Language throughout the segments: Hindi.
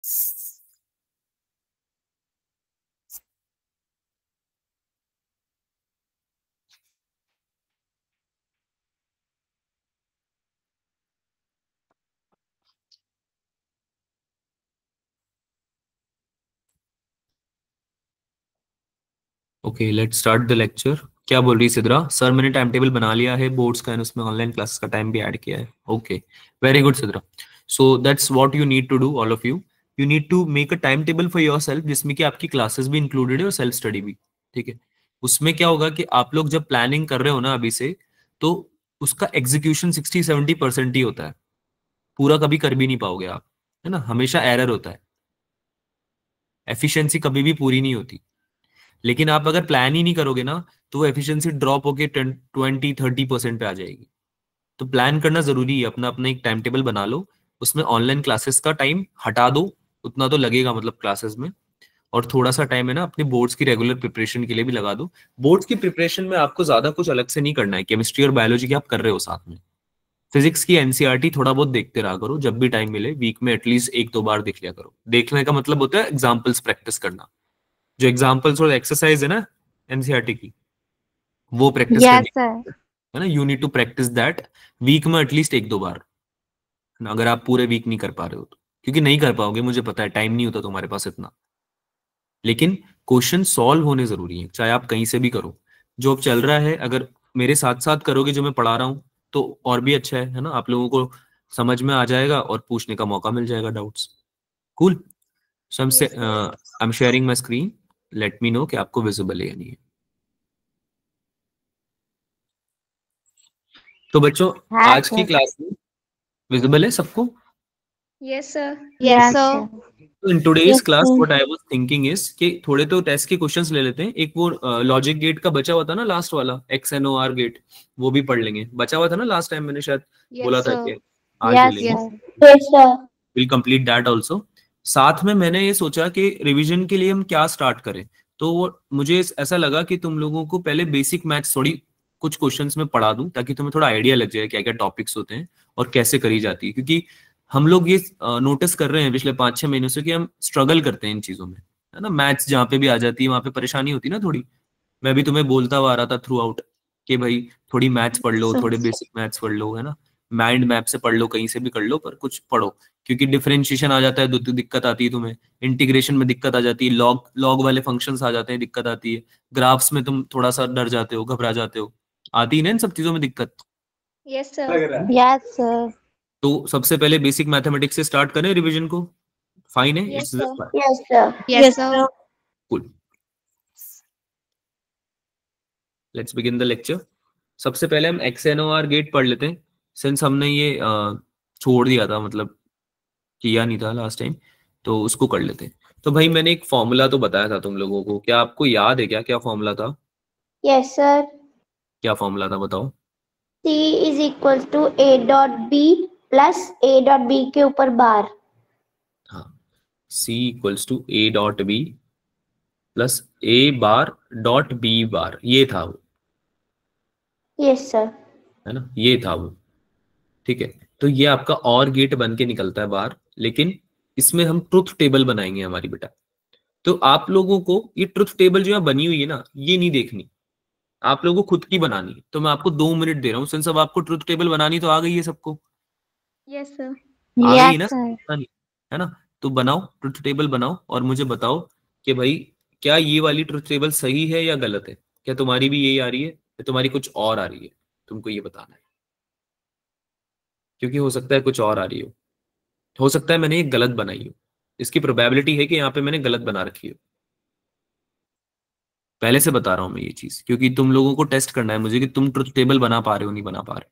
Okay, let's start the lecture. क्या बोल रही सिद्रा? सर मैंने टाइम टेबल बना लिया है बोर्ड्स का, एंड उसमें ऑनलाइन क्लासेस का टाइम भी ऐड किया है। Okay, very good Sidra. So that's what you need to do, all of you. You need to make a time table for yourself, जिसमें कि आपकी क्लासेस भी इंक्लूडेड है और सेल्फ स्टडी भी। ठीक है। उसमें क्या होगा कि आप लोग जब प्लानिंग कर रहे हो ना अभी से, तो उसका एग्जीक्यूशन 60-70% ही होता है। पूरा कभी कर भी नहीं पाओगे आप, है ना। हमेशा एरर होता है, एफिशिएंसी कभी भी पूरी नहीं होती। लेकिन आप अगर प्लान ही नहीं करोगे ना, तो वो एफिशिएंसी ड्रॉप होके 20-30% पे आ जाएगी। तो प्लान करना जरूरी है। अपना अपना एक टाइम टेबल बना लो, उसमें ऑनलाइन क्लासेस का टाइम हटा दो, उतना तो लगेगा मतलब क्लासेस में। और थोड़ा सा टाइम है ना अपने बोर्ड्स की रेगुलर प्रिपरेशन के लिए भी लगा दो। बोर्ड्स की प्रिपरेशन में आपको ज्यादा कुछ अलग से नहीं करना है, केमिस्ट्री और बायोलॉजी की आप कर रहे हो साथ में। फिजिक्स की एनसीईआरटी थोड़ा बहुत देखते रहा करो, जब भी टाइम मिले वीक में एटलीस्ट 1-2 बार देख लिया करो। देखने का मतलब होता है एग्जाम्पल्स प्रैक्टिस करना। जो एग्जाम्पल्स और एक्सरसाइज है ना एनसीईआरटी की, वो प्रैक्टिस यस करनी सर। है ना। You need to practise that week में एटलीस्ट 1-2 बार, है ना? अगर आप पूरे वीक नहीं कर पा रहे हो तो, क्योंकि नहीं कर पाओगे मुझे पता है, टाइम नहीं होता तुम्हारे पास इतना। लेकिन क्वेश्चन सॉल्व होने जरूरी है, चाहे आप कहीं से भी करो। जो अब चल रहा है, अगर मेरे साथ साथ करोगे जो मैं पढ़ा रहा हूँ, तो और भी अच्छा है ना। आप लोगों को समझ में आ जाएगा और पूछने का मौका मिल जाएगा doubts. Cool. So I am sharing my screen. Let me know कि आपको विजिबल है या नहीं है। तो बच्चों, हाँ आज की सर। क्लास में विजिबल है सबको? Yes sir. Yes sir. तो in today's yes class sir. What I was thinking is कि थोड़े तो टेस्ट के क्वेश्चंस ले लेते हैं। एक वो लॉजिक गेट का बचा हुआ था ना, लास्ट वाला XNOR गेट, वो भी पढ़ लेंगे। बचा हुआ था ना लास्ट टाइम, मैंने शायद बोला यस था सर। कि आज ले यस लेंगे। Yes. Sir. Yes sir. Will complete that also. साथ में मैंने ये सोचा कि रिवीजन के लिए हम क्या स्टार्ट करें। तो वो मुझे ऐसा लगा कि तुम लोगों को पहले बेसिक मैथ्स थोड़ी कुछ क्वेश्चंस में पढ़ा दूं, ताकि तुम्हें थोड़ा आइडिया लग जाए क्या क्या टॉपिक्स होते हैं और कैसे करी जाती है। क्योंकि हम लोग ये नोटिस कर रहे हैं पिछले 5-6 महीनों से कि हम स्ट्रगल करते हैं इन चीजों में, है ना। मैथ्स जहाँ पे भी आ जाती है वहां पे परेशानी होती है ना थोड़ी। मैं भी तुम्हें बोलता हुआ आ रहा था थ्रू आउट कि भाई थोड़ी मैथ्स पढ़ लो, थोड़े बेसिक मैथ्स पढ़ लो, है ना। माइंड मैप से पढ़ लो, कहीं से भी कर लो, पर कुछ पढ़ो। क्योंकि डिफरेंशिएशन आ जाता है तो दिक्कत आती है तुम्हें, इंटीग्रेशन में दिक्कत आ जाती है, लॉग लॉग वाले फंक्शंस आ जाते हैं, दिक्कत आती है, ग्राफ्स में तुम थोड़ा सा डर जाते हो, घबरा जाते हो, आती है ना इन सब चीजों में दिक्कत। Yes sir. Yes sir. तो सबसे पहले बेसिक मैथमेटिक्स से स्टार्ट करें रिवीजन को। फाइन है, yes it's sir. Yes sir. Yes yes sir. Sir. Cool. Let's begin the lecture. सबसे पहले हम XNOR गेट पढ़ लेते हैं, सिंस हमने ये छोड़ दिया था, मतलब किया नहीं था लास्ट टाइम, तो उसको कर लेते हैं। तो भाई मैंने एक फॉर्मूला तो बताया था तुम लोगों को, क्या आपको याद है क्या क्या फॉर्मूला था? Yes sir. क्या फॉर्मूला था बताओ। C is equal to A.B plus A.B के ऊपर बार। हाँ, C=A.B प्लस A⁻.B⁻, ये था वो, यस सर। है ना, ये था वो। ठीक है। तो ये आपका और गेट बन के निकलता है बाहर, लेकिन इसमें हम ट्रुथ टेबल बनाएंगे हमारी बेटा। तो आप लोगों को ये ट्रुथ टेबल जो है बनी हुई है ना, ये नहीं देखनी, आप लोगों को खुद की बनानी है। तो मैं आपको 2 मिनट दे रहा हूँ, सिंस अब आपको ट्रुथ टेबल बनानी तो आ गई है सबको, यस सर। आ गई है यस ना सर। बनानी, है ना। तो बनाओ, ट्रुथ टेबल बनाओ और मुझे बताओ कि भाई क्या ये वाली ट्रुथ टेबल सही है या गलत है। क्या तुम्हारी भी यही आ रही है या तुम्हारी कुछ और आ रही है, तुमको ये बताना है। क्योंकि हो सकता है कुछ और आ रही हो सकता है मैंने ये गलत बनाई हो। इसकी प्रोबेबिलिटी है कि यहाँ पे मैंने गलत बना रखी हो। पहले से बता रहा हूं मैं ये चीज, क्योंकि तुम लोगों को टेस्ट करना है मुझे कि तुम ट्रुथ टेबल बना पा रहे हो नहीं बना पा रहे।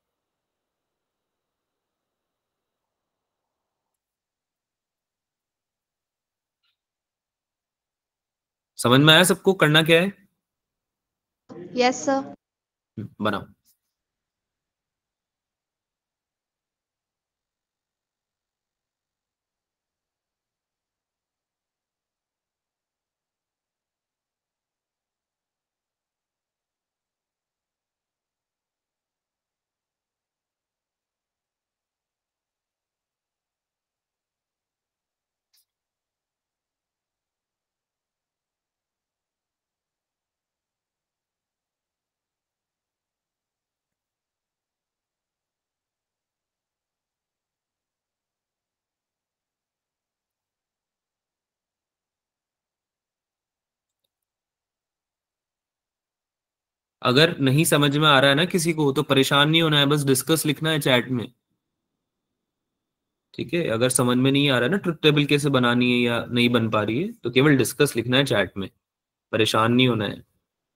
समझ में आया सबको करना क्या है? Yes sir. बनाओ। अगर नहीं समझ में आ रहा है ना किसी को तो परेशान नहीं होना है, बस डिस्कस लिखना है चैट में। ठीक है, अगर समझ में नहीं आ रहा है ना ट्रुथ टेबल कैसे बनानी है या नहीं बन पा रही है तो केवल डिस्कस लिखना है चैट में, परेशान नहीं होना है।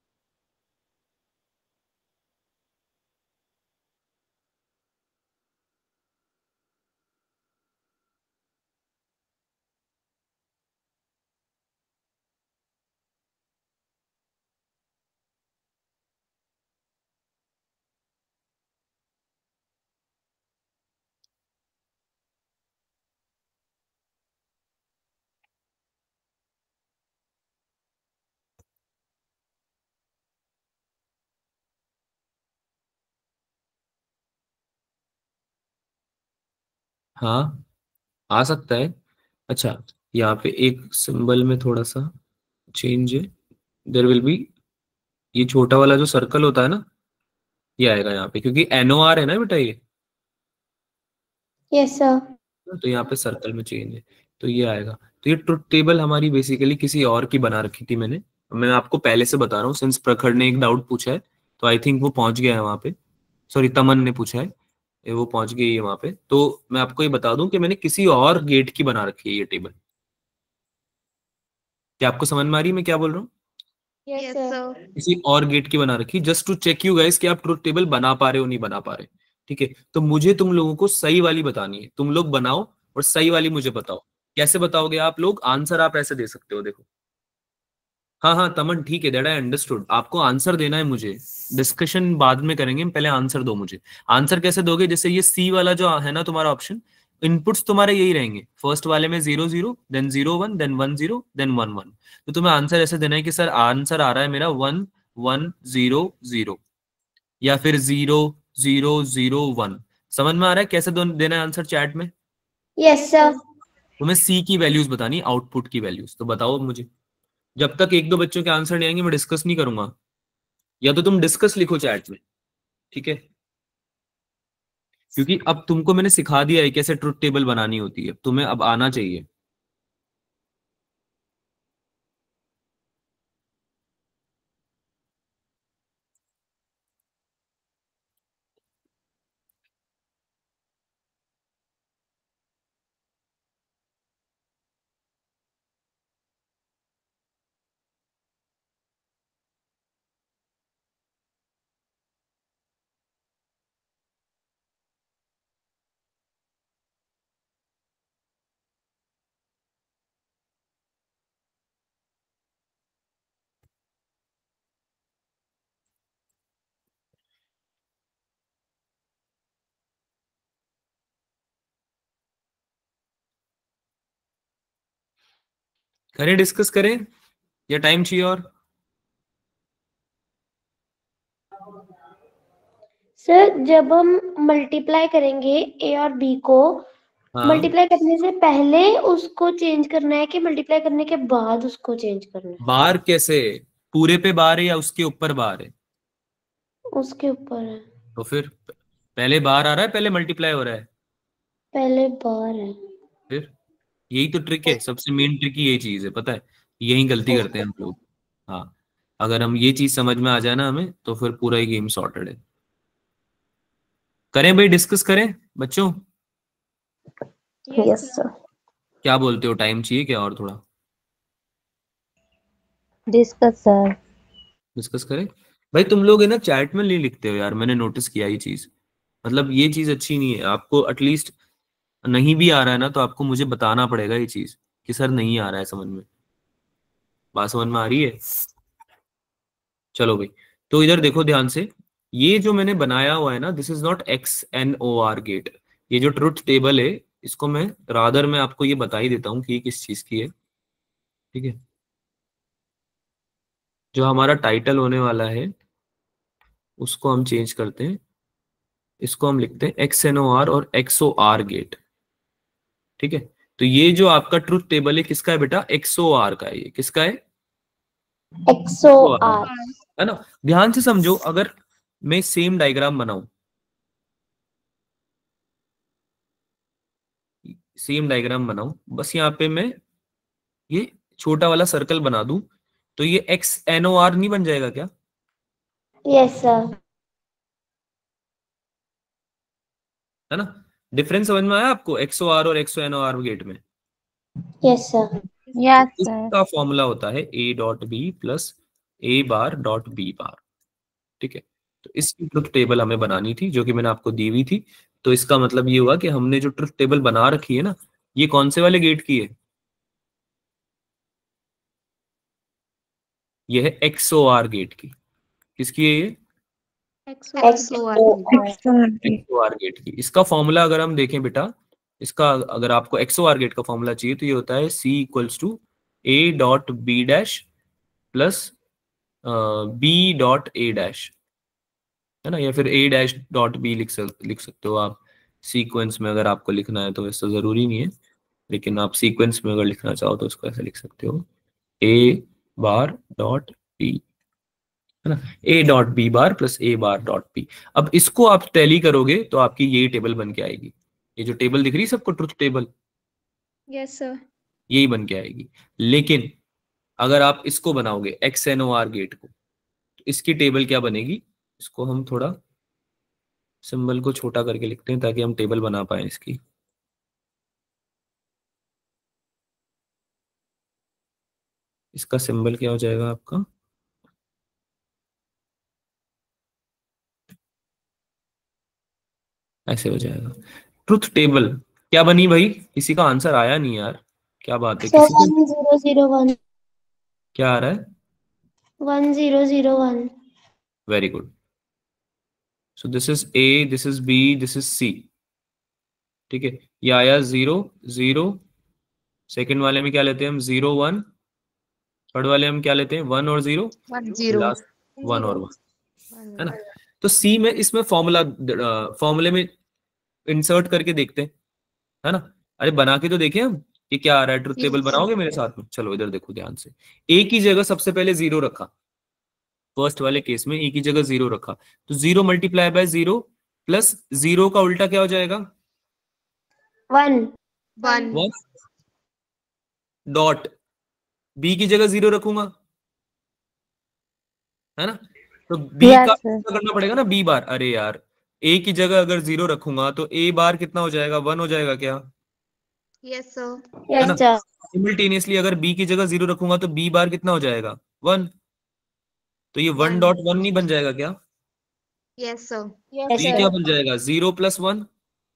हाँ, आ सकता है। अच्छा, यहाँ पे एक सिंबल में थोड़ा सा चेंज है। देर विल बी, ये छोटा वाला जो सर्कल होता है ना, ये आएगा यहाँ पे, क्योंकि NOR है ना बेटा ये, यस सर। तो यहाँ पे सर्कल में चेंज है, तो ये आएगा। तो ये ट्रुथ टेबल हमारी बेसिकली किसी और की बना रखी थी मैंने, मैं आपको पहले से बता रहा हूँ, सिंस प्रखर ने एक डाउट पूछा है तो आई थिंक वो पहुंच गया है वहां पे। सॉरी, तमन ने पूछा है, वो पहुंच गई है वहां पे। तो मैं आपको ये बता दूं कि मैंने किसी और गेट की बना रखी है ये टेबल। क्या आपको समझ में आ रही है मैं क्या बोल रहा हूँ? Yes Yes, sir. sir. किसी और गेट की बना रखी, just to check you guys कि आप ट्रुथ टेबल बना पा रहे हो नहीं बना पा रहे। ठीक है, तो मुझे तुम लोगों को सही वाली बतानी है, तुम लोग बनाओ और सही वाली मुझे बताओ। कैसे बताओगे आप लोग? आंसर आप ऐसे दे सकते हो, देखो। हाँ हाँ तमन, ठीक है, दैट आई अंडरस्टूड। आपको आंसर देना है मुझे, डिस्कशन बाद में करेंगे, पहले आंसर दो मुझे। आंसर कैसे दोगे? जैसे ये सी वाला जो है ना तुम्हारा ऑप्शन, इनपुट्स तुम्हारे यही रहेंगे, फर्स्ट वाले में 0 0, देन 0 1, देन 1 0, देन 1 1। तो तुम्हें आंसर ऐसे देना है कि सर आंसर आ रहा है मेरा 1 1 0 0, या फिर 0 0 0 1। समझ में आ रहा है कैसे देना है आंसर चैट में? Yes sir. तुम्हें सी की वैल्यूज बतानी, आउटपुट की वैल्यूज, तो बताओ मुझे। जब तक एक दो बच्चों के आंसर नहीं आएंगे मैं डिस्कस नहीं करूंगा, या तो तुम डिस्कस लिखो चैट में। ठीक है, क्योंकि अब तुमको मैंने सिखा दिया है कैसे ट्रुथ टेबल बनानी होती है, तुम्हें अब आना चाहिए। करें, डिस्कस करें या टाइम चाहिए और? सर जब हम मल्टीप्लाई करेंगे ए और बी को, हाँ, मल्टीप्लाई करने से पहले उसको चेंज करना है कि मल्टीप्लाई करने के बाद उसको चेंज करना है? बार कैसे? पूरे पे बार है या उसके ऊपर बार है? उसके ऊपर है। तो फिर पहले बार आ रहा है पहले मल्टीप्लाई हो रहा है? पहले बार है। फिर यही तो ट्रिक है, सबसे मेन ट्रिक ही यही चीज है, पता है? यही गलती करते हैं हम लोग। हाँ, अगर हम ये चीज समझ में आ जाए ना हमें, तो फिर पूरा ही गेम सॉर्टेड है। करें भाई, डिस्कस करें बच्चों? Yes, yes sir. सर। क्या बोलते हो, टाइम चाहिए क्या और थोड़ा? Discuss sir. डिस्कस करें। भाई तुम लोग है ना चैट में नहीं लिखते हो यार, मैंने नोटिस किया ये चीज। मतलब ये चीज अच्छी नहीं है, आपको एटलीस्ट नहीं भी आ रहा है ना तो आपको मुझे बताना पड़ेगा ये चीज कि सर नहीं आ रहा है समझ में। बात समझ में आ रही है? चलो भाई, तो इधर देखो ध्यान से। ये जो मैंने बनाया हुआ है ना, this is not XNOR gate. ये जो ट्रुथ टेबल है, इसको मैं रादर मैं आपको ये बता ही देता हूँ कि ये किस चीज की है। ठीक है, जो हमारा टाइटल होने वाला है उसको हम चेंज करते हैं, इसको हम लिखते हैं XNOR और XOR गेट। ठीक है, तो ये जो आपका ट्रुथ टेबल है किसका है बेटा? XOR का है। ये किसका है? एक्सो XOR, आर। है ना? ध्यान से समझो, अगर मैं सेम डायग्राम बनाऊं, सेम डायग्राम बनाऊं, बस यहाँ पे मैं ये छोटा वाला सर्कल बना दूं, तो ये XNOR नहीं बन जाएगा क्या? Yes, sir. है ना? डिफरेंस समझ में आया आपको XOR और XOR गेट में? Yes, sir. Yes, तो sir. इसका फॉर्मूला होता है A dot B plus A bar dot B bar. ठीक है, तो इसकी ट्रुथ टेबल हमें बनानी थी जो कि मैंने आपको दी हुई थी। तो इसका मतलब ये हुआ कि हमने जो ट्रुथ टेबल बना रखी है ना, ये कौन से वाले गेट की है? ये है XOR गेट की। किसकी है ये? XOR. XOR गेट की। इसका फॉर्मूला अगर हम देखें बेटा, इसका अगर आपको XOR गेट का फॉर्मूला चाहिए तो ये होता है C equals to A dot B dash plus B dot A dash, है ना? या फिर A डैश डॉट B लिख सकते हो आप सीक्वेंस में। अगर आपको लिखना है तो वैसे जरूरी नहीं है, लेकिन आप सीक्वेंस में अगर लिखना चाहो तो उसको ऐसे लिख सकते हो A बार डॉट B, है ना? A dot B bar plus A bar dot B. अब इसको आप टैली करोगे तो आपकी ये टेबल बन के आएगी। ये जो टेबल दिख रही है सबको, ट्रुथ टेबल, Yes, sir. यही बन के आएगी। लेकिन अगर आप इसको बनाओगे XNOR गेट को, तो इसकी टेबल क्या बनेगी? इसको हम थोड़ा सिंबल को छोटा करके लिखते हैं ताकि हम टेबल बना पाए इसकी। इसका सिंबल क्या हो जाएगा आपका? ऐसे हो जाएगा। ट्रुथ टेबल क्या बनी भाई? किसी का आंसर आया नहीं यार, क्या बात है? Sir, किसी का 1001. क्या आ रहा है? 1001. Very good. So this is A, this is B, this is C। ठीक है, ये आया 0 0। सेकंड वाले में क्या लेते हैं हम? 0 1। थर्ड वाले हम क्या लेते हैं? 1 और 0। 10. लास्ट 1 और 1, है ना? तो C में इसमें फॉर्मूले में इंसर्ट करके देखते हैं, है ना? अरे बना के तो देखें हम कि क्या आ रहा है। ट्रुथ टेबल बनाओगे मेरे साथ में? चलो इधर देखो ध्यान से। A की जगह सबसे पहले 0 रखा, फर्स्ट वाले केस में A की जगह 0 रखा, तो 0 मल्टीप्लाई बाय 0 प्लस 0 का उल्टा क्या हो जाएगा? 1. 1. डॉट B की जगह 0 रखूंगा, है ना? तो B Yes, का sir. करना पड़ेगा ना B बार। अरे यार, A की जगह अगर 0 रखूंगा तो A बार कितना हो जाएगा? 1 हो जाएगा क्या? Yes, sir. है ना? Yes, sir. सिमिल्टेनियसली अगर B की जगह 0 रखूंगा तो B बार कितना हो जाएगा? 1। तो ये 1 डॉट 1 नहीं बन जाएगा क्या? Yes, sir. Yes, तो ये sir. क्या बन जाएगा? 0 प्लस 1।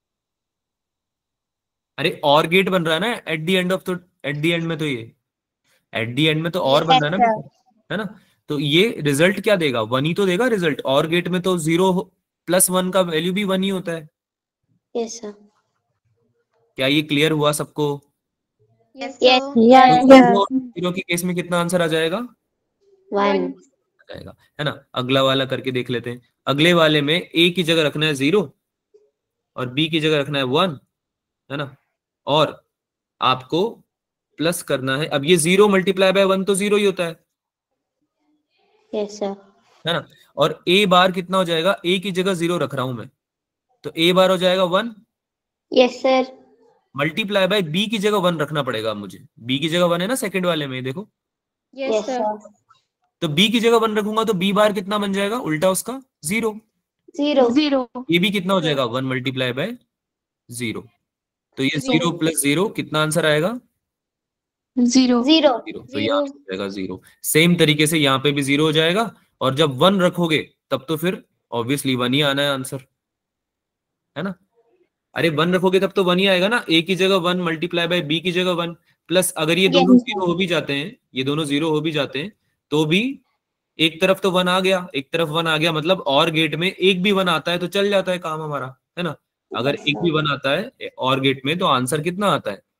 अरे और गेट बन रहा है ना एट द एंड ऑफ, तो एट द एंड में तो ये एट द एंड में तो और बन रहा है ना बेटा, है ना? तो ये रिजल्ट क्या देगा? 1 ही तो देगा रिजल्ट। और गेट में तो 0 प्लस 1 का वैल्यू भी 1 ही होता है। Yes, sir. क्या ये क्लियर हुआ सबको? Yes, Yes. sir. Yes, तो sir. 0 के केस में कितना आंसर आ जाएगा? 1. आ जाएगा, है ना? अगला वाला करके देख लेते हैं। अगले वाले में A की जगह रखना है 0 और B की जगह रखना है 1, है ना? और आपको प्लस करना है। अब ये 0 मल्टीप्लाई बाय 1 तो 0 ही होता है Yes, sir. ना? और A बार कितना हो जाएगा? A की जगह 0 रख रहा हूं मैं, तो A बार हो जाएगा 1 Yes, sir. Multiply by B की जगह 1 रखना पड़ेगा मुझे। B की जगह 1 है ना सेकंड वाले में, देखो। Yes, Yes, sir. sir. तो B की जगह 1 रखूंगा तो B बार कितना बन जाएगा उल्टा उसका? 0। 0. 0. ये भी कितना हो जाएगा? 1 मल्टीप्लाई बाय 0। तो ये 0 प्लस 0 कितना आंसर आएगा? 0. 0. 0। तो यहाँ हो जाएगा 0। सेम तरीके से यहाँ पे भी 0 हो जाएगा। और जब 1 रखोगे तब तो फिर ऑब्वियसली 1 ही आना है आंसर, है ना? अरे 1 रखोगे तब तो 1 ही आएगा ना। A की जगह 1 मल्टीप्लाई बाय B की जगह 1 प्लस, अगर ये दोनों Yes, 0 हो भी जाते हैं, ये दोनों 0 हो भी जाते हैं तो भी एक तरफ तो 1 आ गया, एक तरफ 1 आ गया, मतलब और गेट में एक भी 1 आता है तो चल जाता है काम हमारा, है ना? अगर Yes, एक भी 1 आता है और गेट में तो आंसर कितना आता है?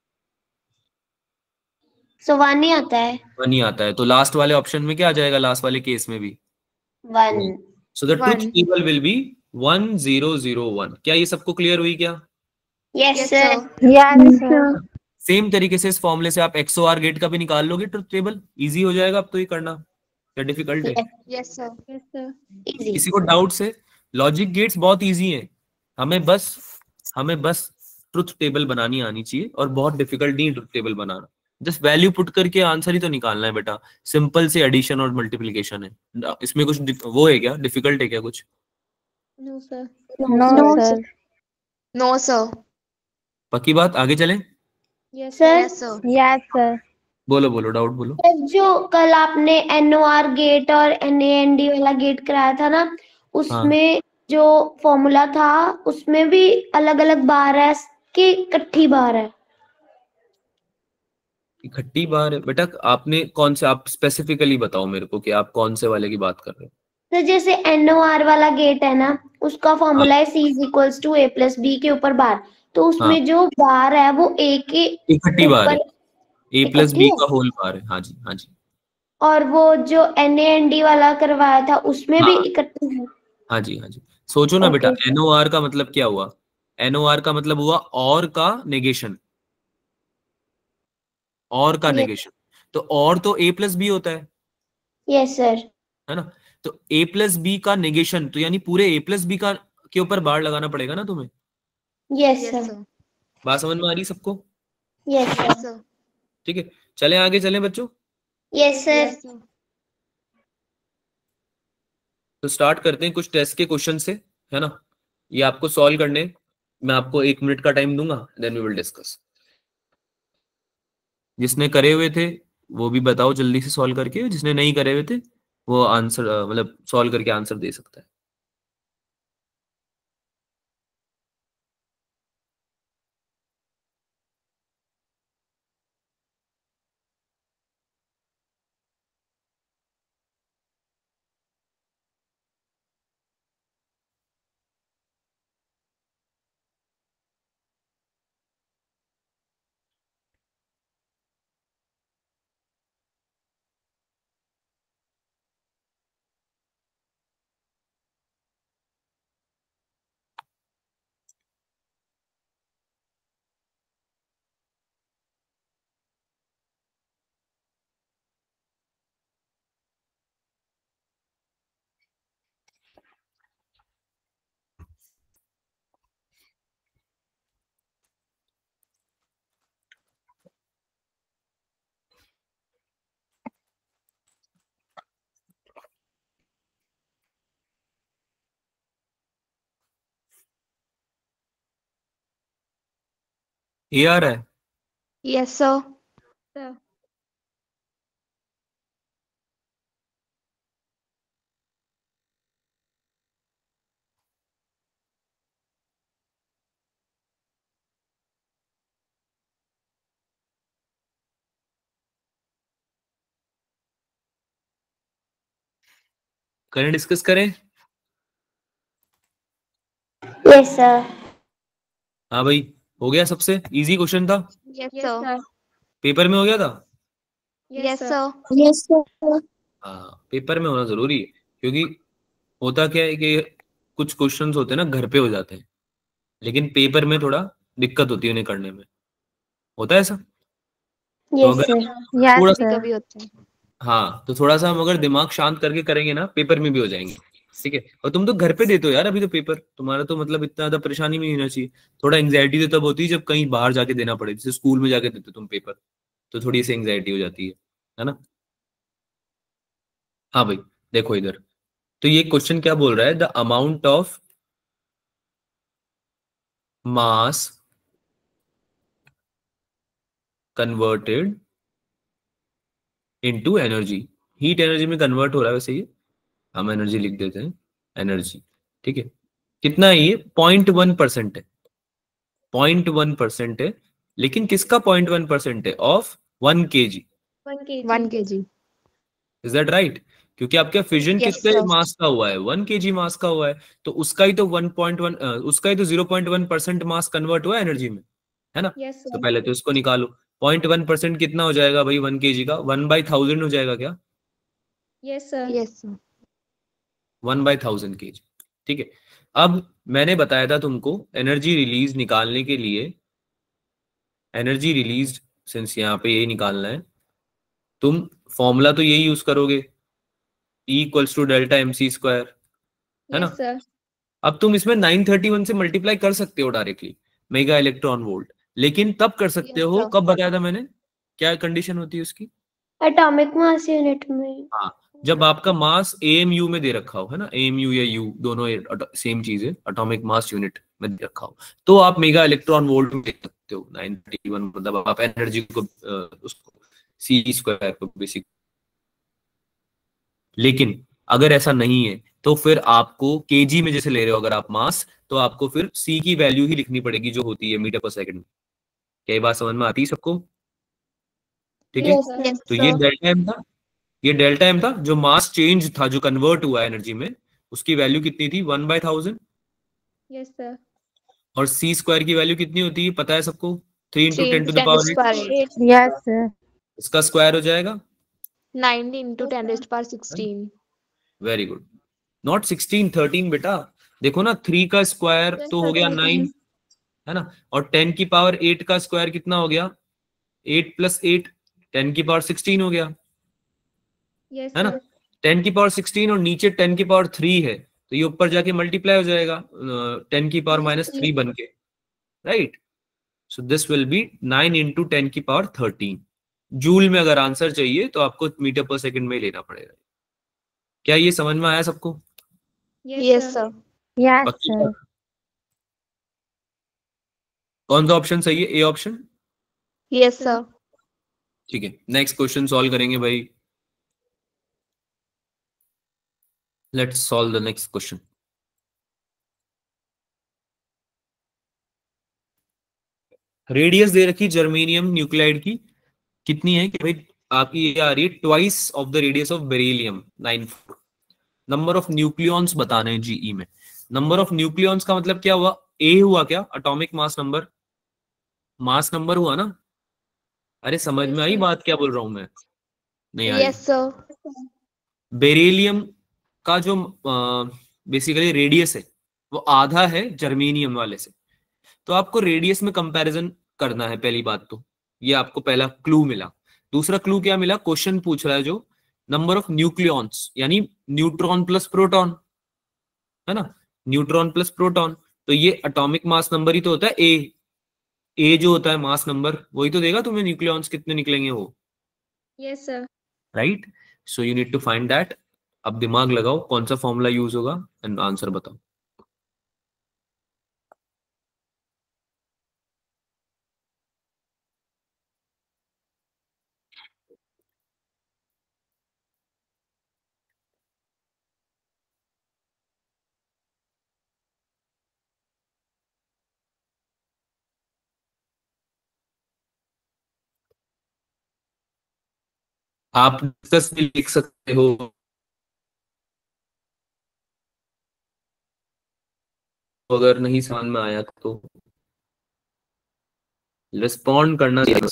So 1 ही आता है. 1 ही आता है। तो लास्ट वाले ऑप्शन में क्या आ जाएगा? लास्ट वाले केस में भी 1. So the truth 1. Table will be 1 0 0 1। क्या ये सबको क्लियर हुई क्या? Yes, Yes, sir. sir. Yes, sir. Same तरीके से इस फॉर्मूले से आप XOR गेट का भी निकाल लोगे ट्रुथ टेबल। इजी हो जाएगा अब तो ये करना। क्या डिफिकल्ट है? Yes, sir. Yes, sir. Easy. किसी को डाउट है? लॉजिक गेट्स बहुत इजी है, हमें बस ट्रुथ टेबल बनानी आनी चाहिए और बहुत डिफिकल्ट नहीं ट्रुथ टेबल बनाना। जस्ट वैल्यू पुट करके आंसर ही तो निकालना है बेटा, सिंपल से एडिशन और मल्टीप्लिकेशन है, इसमें कुछ वो है क्या, डिफिकल्ट है क्या कुछ? No, sir. No sir. No sir. पक्की बात, आगे चलें? Yes, sir yes sir. Yes, sir. बोलो बोलो, डाउट बोलो। जो कल आपने NOR गेट और NAND वाला गेट कराया था ना, उसमें जो फॉर्मूला था उसमें भी अलग अलग बार है कि इकट्ठी बार है? इकट्ठी बार है बेटा, आपने कौन से, आप स्पेसिफिकली बताओ मेरे को कि आप कौन से वाले की बात कर रहे हो। तो जैसे NOR वाला गेट है ना, उसका फॉर्मूला है C = A + B के ऊपर बार, तो उसमें जो बार है वो A के इकट्ठी बार है, ऊपर A + इकट्ठी B है। का होल बार है, हाँ जी हाँ जी। और वो जो NAND वाला करवाया था उसमें भी हाँ इकट्ठी है। हाँ जी हाँ जी। सोचो ना बेटा, ओके। NOR का मतलब क्या हुआ? NOR का मतलब हुआ और का नेगेशन, और का नेगेशन। तो और तो A + B होता यस सर। है ना? तो A + B का नेगेशन, तो यानी पूरे A + B का के ऊपर बार लगाना पड़ेगा ना तुम्हें। Yes yes sir. सर। बात समझ में आ रही सबको? Yes yes sir. सर। ठीक है, चलें आगे, चलें बच्चों। Yes sir. Yes sir. तो स्टार्ट करते हैं कुछ टेस्ट के क्वेश्चन से, है ना? ये आपको सॉल्व करने, मैं आपको 1 मिनट का टाइम दूंगा, देन वी विल डिस्कस। जिसने करे हुए थे वो भी बताओ जल्दी से सॉल्व करके, जिसने नहीं करे हुए थे वो आंसर मतलब सॉल्व करके आंसर दे सकता है। ये आ रहा है? Yes sir. Sir. करें, डिस्कस करें? यस सर। हाँ भाई, हो गया? सबसे इजी क्वेश्चन था, yes Yes, sir. sir. Paper में हो गया था। Yes sir. Yes sir. हाँ, पेपर में होना जरूरी है, क्योंकि होता क्या है कि कुछ क्वेश्चंस होते हैं ना घर पे हो जाते हैं, लेकिन पेपर में थोड़ा दिक्कत होती है उन्हें करने में, होता है ऐसा। तो यस अगर सर। Yes, थोड़ा, कभी sir. कभी होता है। हाँ तो थोड़ा सा हम अगर दिमाग शांत करके करेंगे ना, पेपर में भी हो जाएंगे। ठीक है, और तुम तो घर पे देते हो यार अभी तो पेपर, तुम्हारा तो मतलब इतना ज्यादा परेशानी नहीं होना चाहिए। थोड़ा एंग्जाइटी तो तब होती है जब कहीं बाहर जाके देना पड़े, जैसे स्कूल में जाके देते हो तुम पेपर, तो थोड़ी सी एंग्जाइटी हो जाती है ना? हाँ भाई, देखो इधर, तो ये क्वेश्चन क्या बोल रहा है, the amount of mass converted into energy, heat energy में कन्वर्ट हो रहा है वैसे ये, हम एनर्जी लिख देते हैं, एनर्जी। ठीक है, कितना है ये? 0.1% है, 0.1% है, लेकिन किसका 0.1% है? Of 1 kg। 1 kg. 1 kg। Is that right? क्योंकि आपका फिजन यस कितने सर। मास का हुआ है? 1 kg मास का हुआ है, तो उसका ही तो 1.1 उसका ही तो 0.1% मास कन्वर्ट हुआ है एनर्जी में, है ना? Yes, तो sir. पहले तो इसको निकालो, 0.1% कितना हो जाएगा भाई 1 kg का? 1/1000 हो जाएगा क्या? Yes, sir. Yes sir. 1/1000 kg। ठीक है, अब मैंने बताया था तुमको एनर्जी रिलीज निकालने के लिए, एनर्जी रिलीज सिंस यहाँ पे यही निकालना है, तुम फॉर्मूला तो यही यूज करोगे, E = Δ mc², है ना? Yes, sir. अब तुम इसमें 931 से मल्टीप्लाई कर सकते हो डायरेक्टली, मेगा इलेक्ट्रॉन वोल्ट, लेकिन तब कर सकते यस हो सर। कब, बताया था मैंने? क्या कंडीशन होती है उसकी? एटॉमिक मास यूनिट में। हाँ, जब आपका मास एएमयू में दे रखा हो, है ना, एएमयू या यू दोनों सेम चीज है, एटॉमिक मास यूनिट में दे रखा हो, तो आप मेगा इलेक्ट्रॉन वोल्ट में देख सकते हो 931, मतलब आप एनर्जी को उसको सी स्क्वायर को बेसिक। लेकिन अगर ऐसा नहीं है तो फिर आपको केजी में जैसे ले रहे हो अगर आप मास, तो आपको फिर सी की वैल्यू ही लिखनी पड़ेगी जो होती है मीटर पर सेकंड। क्या ये बात समझ में आती है सबको? ठीक है, Yes, sir. Yes, तो ये sir. डेल्टा एम था, ये डेल्टा एम था जो मास चेंज था, जो कन्वर्ट हुआ एनर्जी में, उसकी वैल्यू कितनी थी? 1/1000। Yes, sir. और सी स्क्वायर की वैल्यू कितनी होती है पता है सबको? 3 into 3 ten into to the 10 power raised to 8। power 8. Eight. Yes, sir. इसका स्क्वायर हो जाएगा 9 into 10 raised to power 16. Very good, not 16, 13 बेटा। देखो ना, 3 का स्क्वायर Yes, तो sir. हो गया 9, 13. है ना, और 10 की पावर 8 का स्क्वायर कितना हो गया? 8 प्लस 8, 10 की पावर 16 हो गया, Yes, है ना। sir. 10 की पावर 16 और नीचे 10 की पावर 3 है, तो ये ऊपर जाके मल्टीप्लाई हो जाएगा 10 की पावर Yes, sir. -3 बन के, right. So this will be 9 into 10 की पावर 13 जूल में। अगर आंसर चाहिए तो आपको मीटर पर सेकंड में ही लेना पड़ेगा। क्या ये समझ में आया सबको? Yes, Yes, sir. sir. Yes, पक्की sir. बात? कौन सा ऑप्शन सही है? A option. Yes, sir. ठीक है, नेक्स्ट क्वेश्चन सॉल्व करेंगे भाई। Let's solve the next question. Radius दे रखी जर्मेनियम न्यूक्लाइड की कितनी है कि भाई आपकी ये आ रही है twice of the radius of beryllium 94। Number of nucleons बताने हैं जीई में। नंबर ऑफ न्यूक्लियॉन्स का मतलब क्या हुआ? ए हुआ क्या? Atomic mass number, mass number हुआ ना। अरे समझ Yes, में आई sir. बात क्या बोल रहा हूं मैं? नहीं आई? Yes, sir. बेरिलियम का जो बेसिकली रेडियस है वो आधा है जर्मेनियम वाले से, तो आपको रेडियस में कंपैरिजन करना है। पहली बात तो ये आपको पहला क्लू मिला। दूसरा क्लू क्या मिला? क्वेश्चन पूछ रहा है जो नंबर ऑफ न्यूक्लियॉन्स, यानी न्यूट्रॉन प्लस प्रोटॉन, है ना, न्यूट्रॉन प्लस प्रोटॉन, तो ये एटॉमिक मास नंबर ही तो होता है ए। ए जो होता है मास नंबर, वही तो देगा तुम्हें न्यूक्लियॉन्स कितने निकलेंगे वो, Yes, sir. Right. So you need to find that. अब दिमाग लगाओ कौन सा फॉर्मूला यूज होगा एंड आंसर बताओ। आप डिस्कस भी लिख सकते हो, अगर नहीं समझ में आया तो रिस्पॉन्ड करना चाहिए,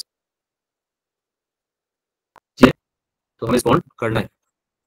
तो हमें रिस्पॉन्ड करना है।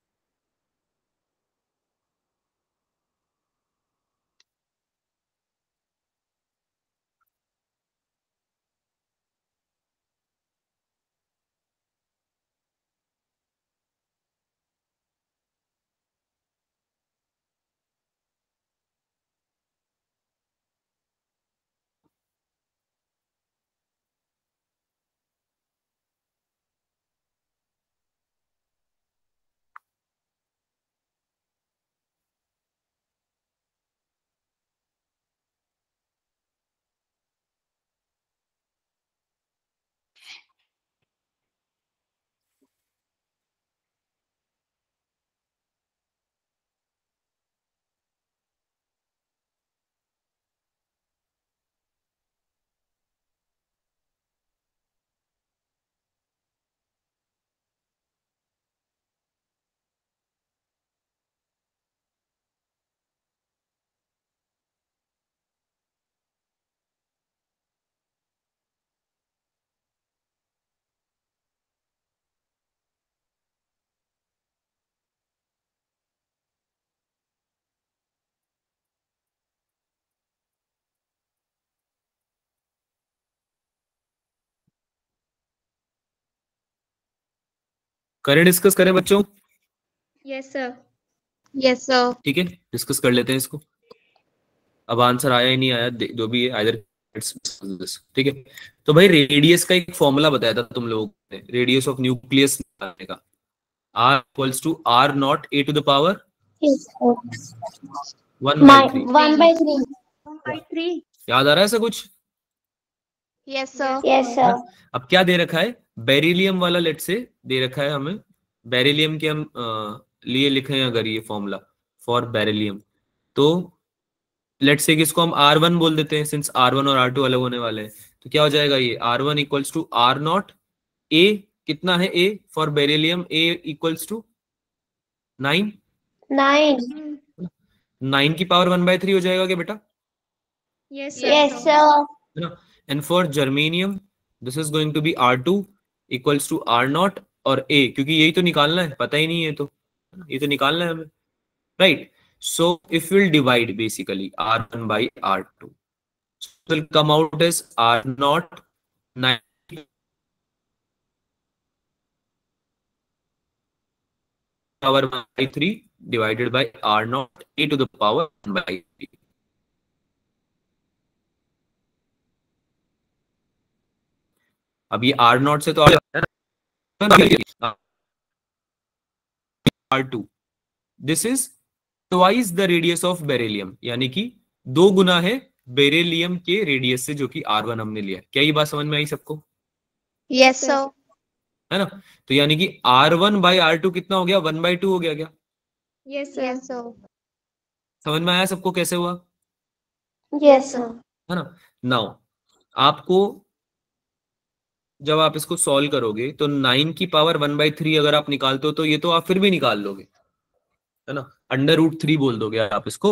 करें डिस्कस करें बच्चों? Yes, sir. Yes, sir. ठीक है, डिस्कस कर लेते हैं इसको। अब आंसर आया ही नहीं आया जो भी है, आइदर ठीक है। तो भाई रेडियस का एक फॉर्मूला बताया था तुम लोगों ने, रेडियस ऑफ न्यूक्लियस निकालने का, r equals to r not a to the power Yes, sir. 1/3। 1/3. 1/3. याद आ रहा है ऐसा कुछ? Yes, sir. Yes, sir. अब क्या दे रखा है, बेरिलियम वाला लेट से दे रखा है हमें, बेरिलियम के हम लिए लिखे हैं अगर ये फॉर्मूला फॉर बेरिलियम, तो लेट से इसको हम R1 बोल देते हैं, सिंस R1 और R2 अलग होने वाले हैं। तो क्या हो जाएगा ये R1 equals to R not A, कितना है A for beryllium, A equals to 9, 9. 9 की पावर 1/3 हो जाएगा क्या बेटा? Yes, sir. Yes, sir. And for germanium this is going to be R2 equals to R naught और A, क्योंकि यही तो निकालना है, पता ही नहीं है तो ये तो निकालना है हमें, right? So if we'll divide basically R1 by R2, so it will come out as R naught 9 power 1/3 divided by R naught A to the power 1/3. अब ये R naught से तो R2, this is twice the radius of beryllium, यानी कि 2 गुना है बेरिलियम के रेडियस से, जो कि R1 हमने लिया। क्या ये बात समझ में आई सबको? Yes, sir. है ना? तो यानी कि R1 by R2 कितना हो गया, 1/2 हो गया क्या? Yes, sir. Yes, sir. समझ में आया सबको कैसे हुआ? Yes, sir. है ना? नाउ आपको जब आप इसको सॉल्व करोगे तो 9 की पावर 1/3 अगर आप निकालते हो तो ये तो आप फिर भी निकाल लोगे, है ना? √3 बोल दोगे आप इसको।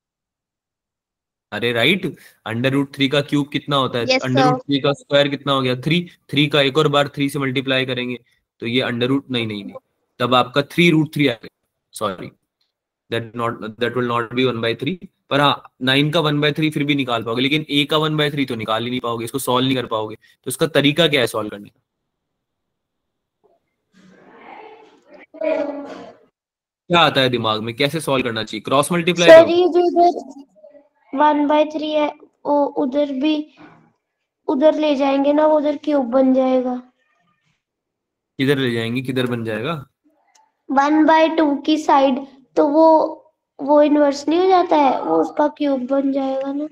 अरे राइट, √3 का क्यूब कितना होता है? Yes, sir. √3 का स्क्वायर कितना हो गया? 3। 3 का एक और बार 3 से मल्टीप्लाई करेंगे तो ये नहीं, तब आपका 3√3 आएगा। Sorry, that will not be 1/3, पर हाँ 9 का 1/3 फिर भी निकाल पाओगे, लेकिन a का 1/3 तो निकाल ही नहीं पाओगे, इसको सॉल्व नहीं कर पाओगे। तो इसका तरीका क्या है सॉल्व करने का? क्या आता है दिमाग में, कैसे सॉल्व करना चाहिए? क्रॉस मल्टीप्लाई सर करो। ये जो इधर 1/3 है वो उधर भी उधर ले जाएंगे ना, वो उधर क्यूब बन जाएगा। किधर ले जाएंगे, किधर बन जाएगा? 1/2 की साइड, तो वो इनवर्स नहीं हो जाता है, वो उसका क्यूब बन जाएगा ना।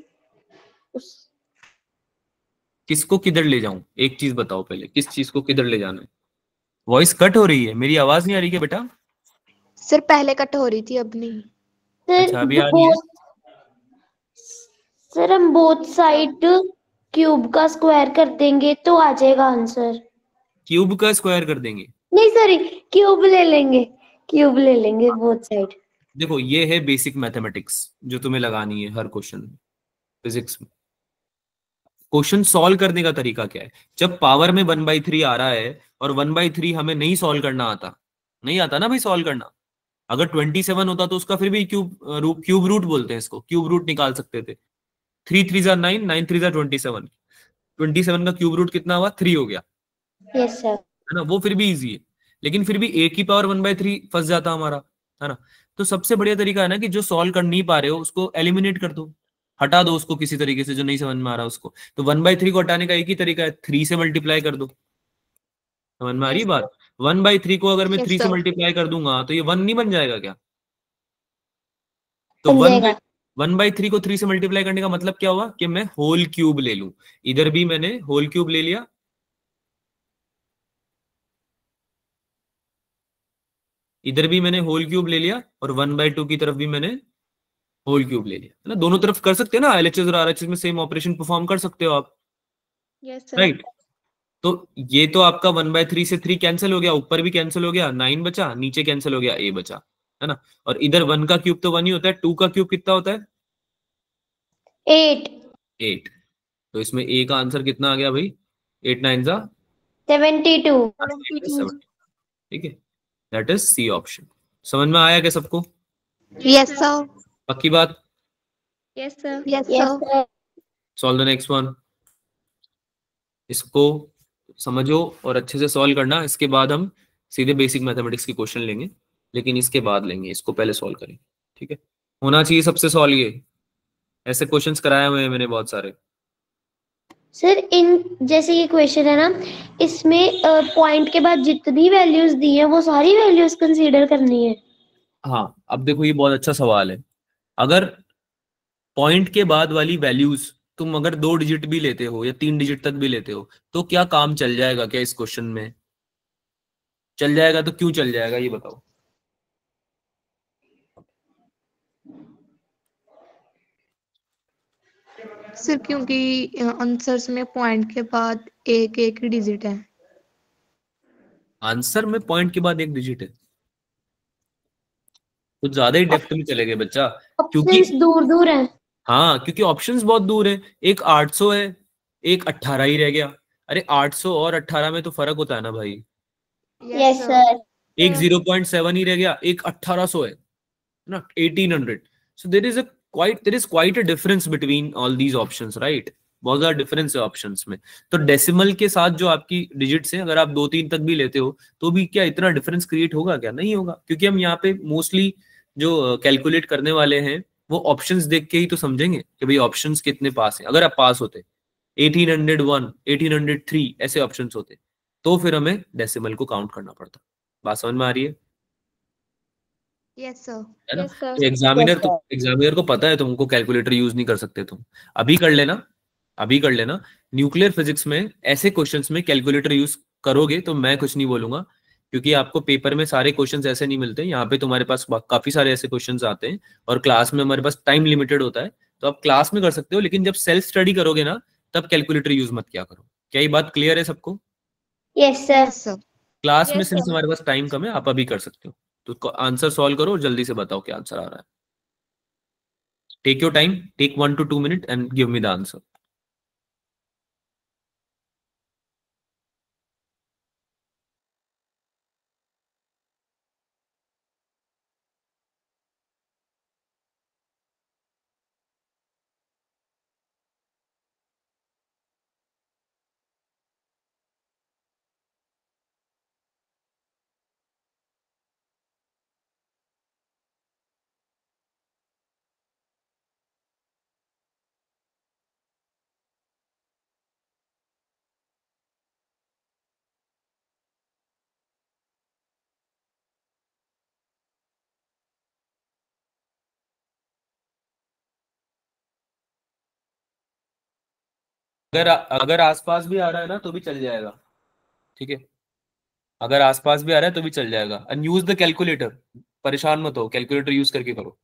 किसको किधर ले जाऊं? एक चीज बताओ पहले, किस चीज को किधर ले जाना है? वॉइस कट हो रही है, मेरी आवाज नहीं आ रही क्या बेटा? सर पहले कट हो रही थी, अब नहीं। अच्छा, अभी आ रही है? सर हम बोथ साइड क्यूब का स्क्वायर कर देंगे तो आ जाएगा आंसर। क्यूब का स्क्वायर कर देंगे? नहीं सॉरी, क्यूब ले लेंगे बोथ साइड। देखो ये है बेसिक मैथमेटिक्स जो तुम्हें लगानी है हर क्वेश्चन में, फिजिक्स में। क्वेश्चन सॉल्व करने का तरीका क्या है? जब पावर में 1/3 आ रहा है और 1/3 हमें नहीं सॉल्व करना आता, नहीं आता ना भाई सॉल्व करना। अगर 27 होता तो उसका फिर भी क्यूब रूट बोलते हैं इसको, क्यूब रूट निकाल सकते थे। 3 3 जा 9, 9 3 जा 27, 27 का क्यूब रूट कितना हुआ? 3 हो गया, यस सर। है ना? वो फिर भी इजी है, लेकिन फिर भी a की पावर 1/3 फंस जाता हमारा, है ना? तो सबसे बढ़िया तरीका है ना कि जो सॉल्व कर नहीं पा रहे हो उसको एलिमिनेट कर दो, हटा दो उसको किसी तरीके से, जो नहीं समझ में आ रहा उसको। तो 1/3 को हटाने का एक ही तरीका है, 3 से मल्टीप्लाई कर दो। समझ में आ रही है बात? 1/3 को अगर मैं Yes, 3 से sir. मल्टीप्लाई कर दूंगा तो ये 1 नहीं बन जाएगा क्या? तो बन जाएगा। 1/3 को 3 से मल्टीप्लाई करने का मतलब क्या हुआ कि मैं होल क्यूब ले लूं। इधर भी मैंने होल क्यूब ले लिया, इधर भी मैंने होल क्यूब ले लिया, और 1/2 की तरफ भी मैंने होल क्यूब ले लिया, है ना? दोनों तरफ कर सकते हैं ना, एलएचएस और आरएचएस में सेम ऑपरेशन परफॉर्म कर सकते हो आप, Yes, sir. राइट? तो ये तो आपका 1/3 से 3 कैंसिल हो गया, ऊपर भी कैंसिल हो गया, 9 बचा, नीचे कैंसिल हो गया, a बचा, है ना? और इधर 1 का क्यूब तो 1 ही होता है, 2 का क्यूब कितना होता है? 8 8। तो इसमें a का आंसर कितना आ गया भाई? 8 9 जा 72। 72. ठीक है, दैट इज सी ऑप्शन। समझ में आया क्या सबको? Yes, sir. पक्की बात? Yes, sir. Yes, yes sir. Sir. Solve the next one. इसको समझो और अच्छे से सॉल्व करना, इसके बाद हम सीधे बेसिक मैथमेटिक्स की क्वेश्चन लेंगे, लेकिन इसके बाद लेंगे, इसको पहले सॉल्व करें, ठीक है? होना चाहिए सबसे सॉल्व, ये ऐसे क्वेश्चंस कराए हुए हैं मैंने बहुत सारे। सर इन जैसे ये क्वेश्चन है ना, इसमें पॉइंट के बाद जितनी वैल्यूज दी है वो सारी वैल्यूज कंसीडर करनी है। हाँ, अब देखो ये बहुत अच्छा सवाल है। अगर पॉइंट के बाद वाली वैल्यूज तुम अगर 2 डिजिट भी लेते हो या 3 डिजिट तक भी लेते हो तो क्या काम चल जाएगा क्या इस क्वेश्चन में? चल जाएगा तो क्यों चल जाएगा ये बताओ। सर क्योंकि आंसर्स में पॉइंट के बाद एक एक ही डिजिट है। आंसर में पॉइंट के बाद 1 डिजिट है? कुछ ज्यादा ही डेप्थ में चले गए बच्चा। क्योंकि ऑप्शंस दूर दूर हैं। हाँ, क्योंकि ऑप्शंस बहुत दूर है। एक 800 है, एक 18 ही रह गया। अरे 800 और 18 में तो फर्क होता है ना भाई। Yes sir. एक 0.7 ही रह गया, एक 1800 है ना, 1800। So there is quite a difference between all these options, right? बहुत ज्यादा डिफरेंस है ऑप्शंस में। तो डेसिमल के साथ जो आपकी डिजिट्स हैं, अगर आप 2-3 तक भी लेते हो तो भी क्या इतना डिफरेंस क्रिएट होगा? क्या नहीं होगा, क्योंकि हम यहाँ पे मोस्टली जो कैलकुलेट करने वाले हैं वो ऑप्शंस देख के ही तो समझेंगे कि भाई ऑप्शंस कितने पास हैं। अगर आप पास होते 1801, 1803 ऐसे ऑप्शंस होते तो फिर हमें डेसिमल को काउंट करना पड़ता। बात समझ में आ रही है? Yes sir. है ना? Yes, sir. तो एग्जामिनर को पता है तुमको कैलकुलेटर यूज नहीं कर सकते तुम। अभी कर लेना, अभी कर लेना। न्यूक्लियर फिजिक्स में ऐसे क्वेश्चंस में कैलकुलेटर यूज करोगे तो मैं कुछ नहीं बोलूंगा, क्योंकि आपको पेपर में सारे क्वेश्चंस ऐसे नहीं मिलते। यहाँ पे तुम्हारे पास काफी सारे ऐसे क्वेश्चंस आते हैं और क्लास में हमारे पास टाइम लिमिटेड होता है। तो आप क्लास में कर सकते हो, लेकिन जब सेल्फ स्टडी करोगे ना तब कैलकुलेटर यूज मत किया करो। क्या ये बात क्लियर है सबको? Yes sir. Yes sir. Class में Yes, सिंस sir. हमारे पास टाइम कम है, आप अभी कर सकते हो। तो आंसर सॉल्व करो और जल्दी से बताओ क्या आंसर आ रहा है। Take your time, take 1 to 2 minutes and give me the answer. अगर आसपास भी आ रहा है ना तो भी चल जाएगा, ठीक है? अगर आसपास भी आ रहा है तो भी चल जाएगा। एंड यूज द कैलकुलेटर, परेशान मत हो, कैलकुलेटर यूज करके करो।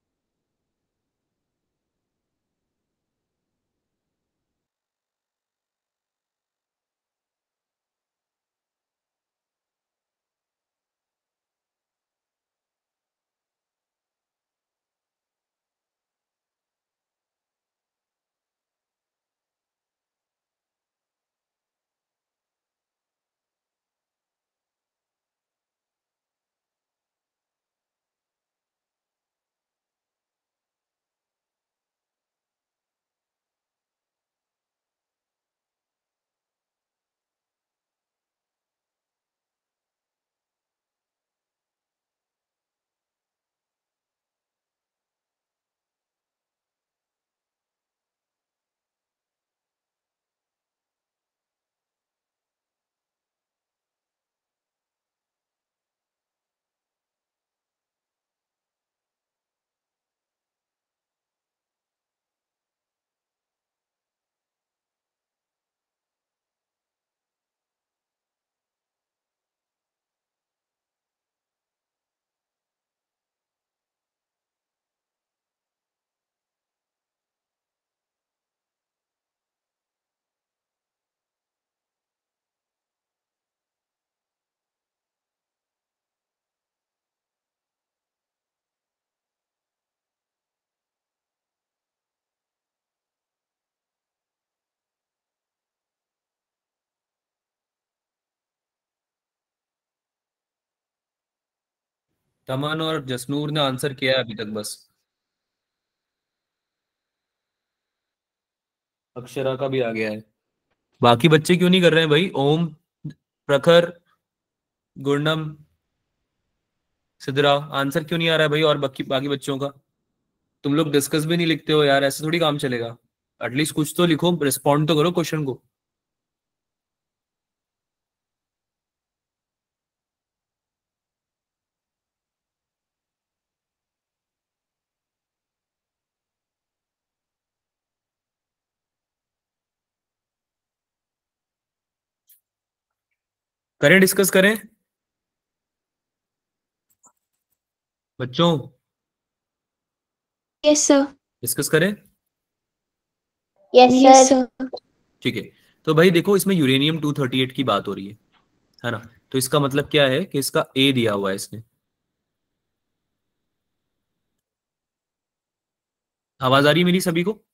तमन और जसनूर ने आंसर किया है अभी तक बस। अक्षरा का भी आ गया है। बाकी बच्चे क्यों नहीं कर रहे हैं भाई? ओम, प्रखर, गुरनम, सिद्धरा, आंसर क्यों नहीं आ रहा है भाई? और बाकी बाकी बच्चों का तुम लोग डिस्कस भी नहीं लिखते हो यार, ऐसे थोड़ी काम चलेगा। एटलीस्ट कुछ तो लिखो, रिस्पॉन्ड तो करो क्वेश्चन को। करें, डिस्कस करें बच्चों, यस सर। डिस्कस करें। Yes yes sir. सर। ठीक है, तो भाई देखो इसमें यूरेनियम 238 की बात हो रही है ना। तो इसका मतलब क्या है कि इसका ए दिया हुआ है इसने। आवाज आ रही है मेरी सभी को?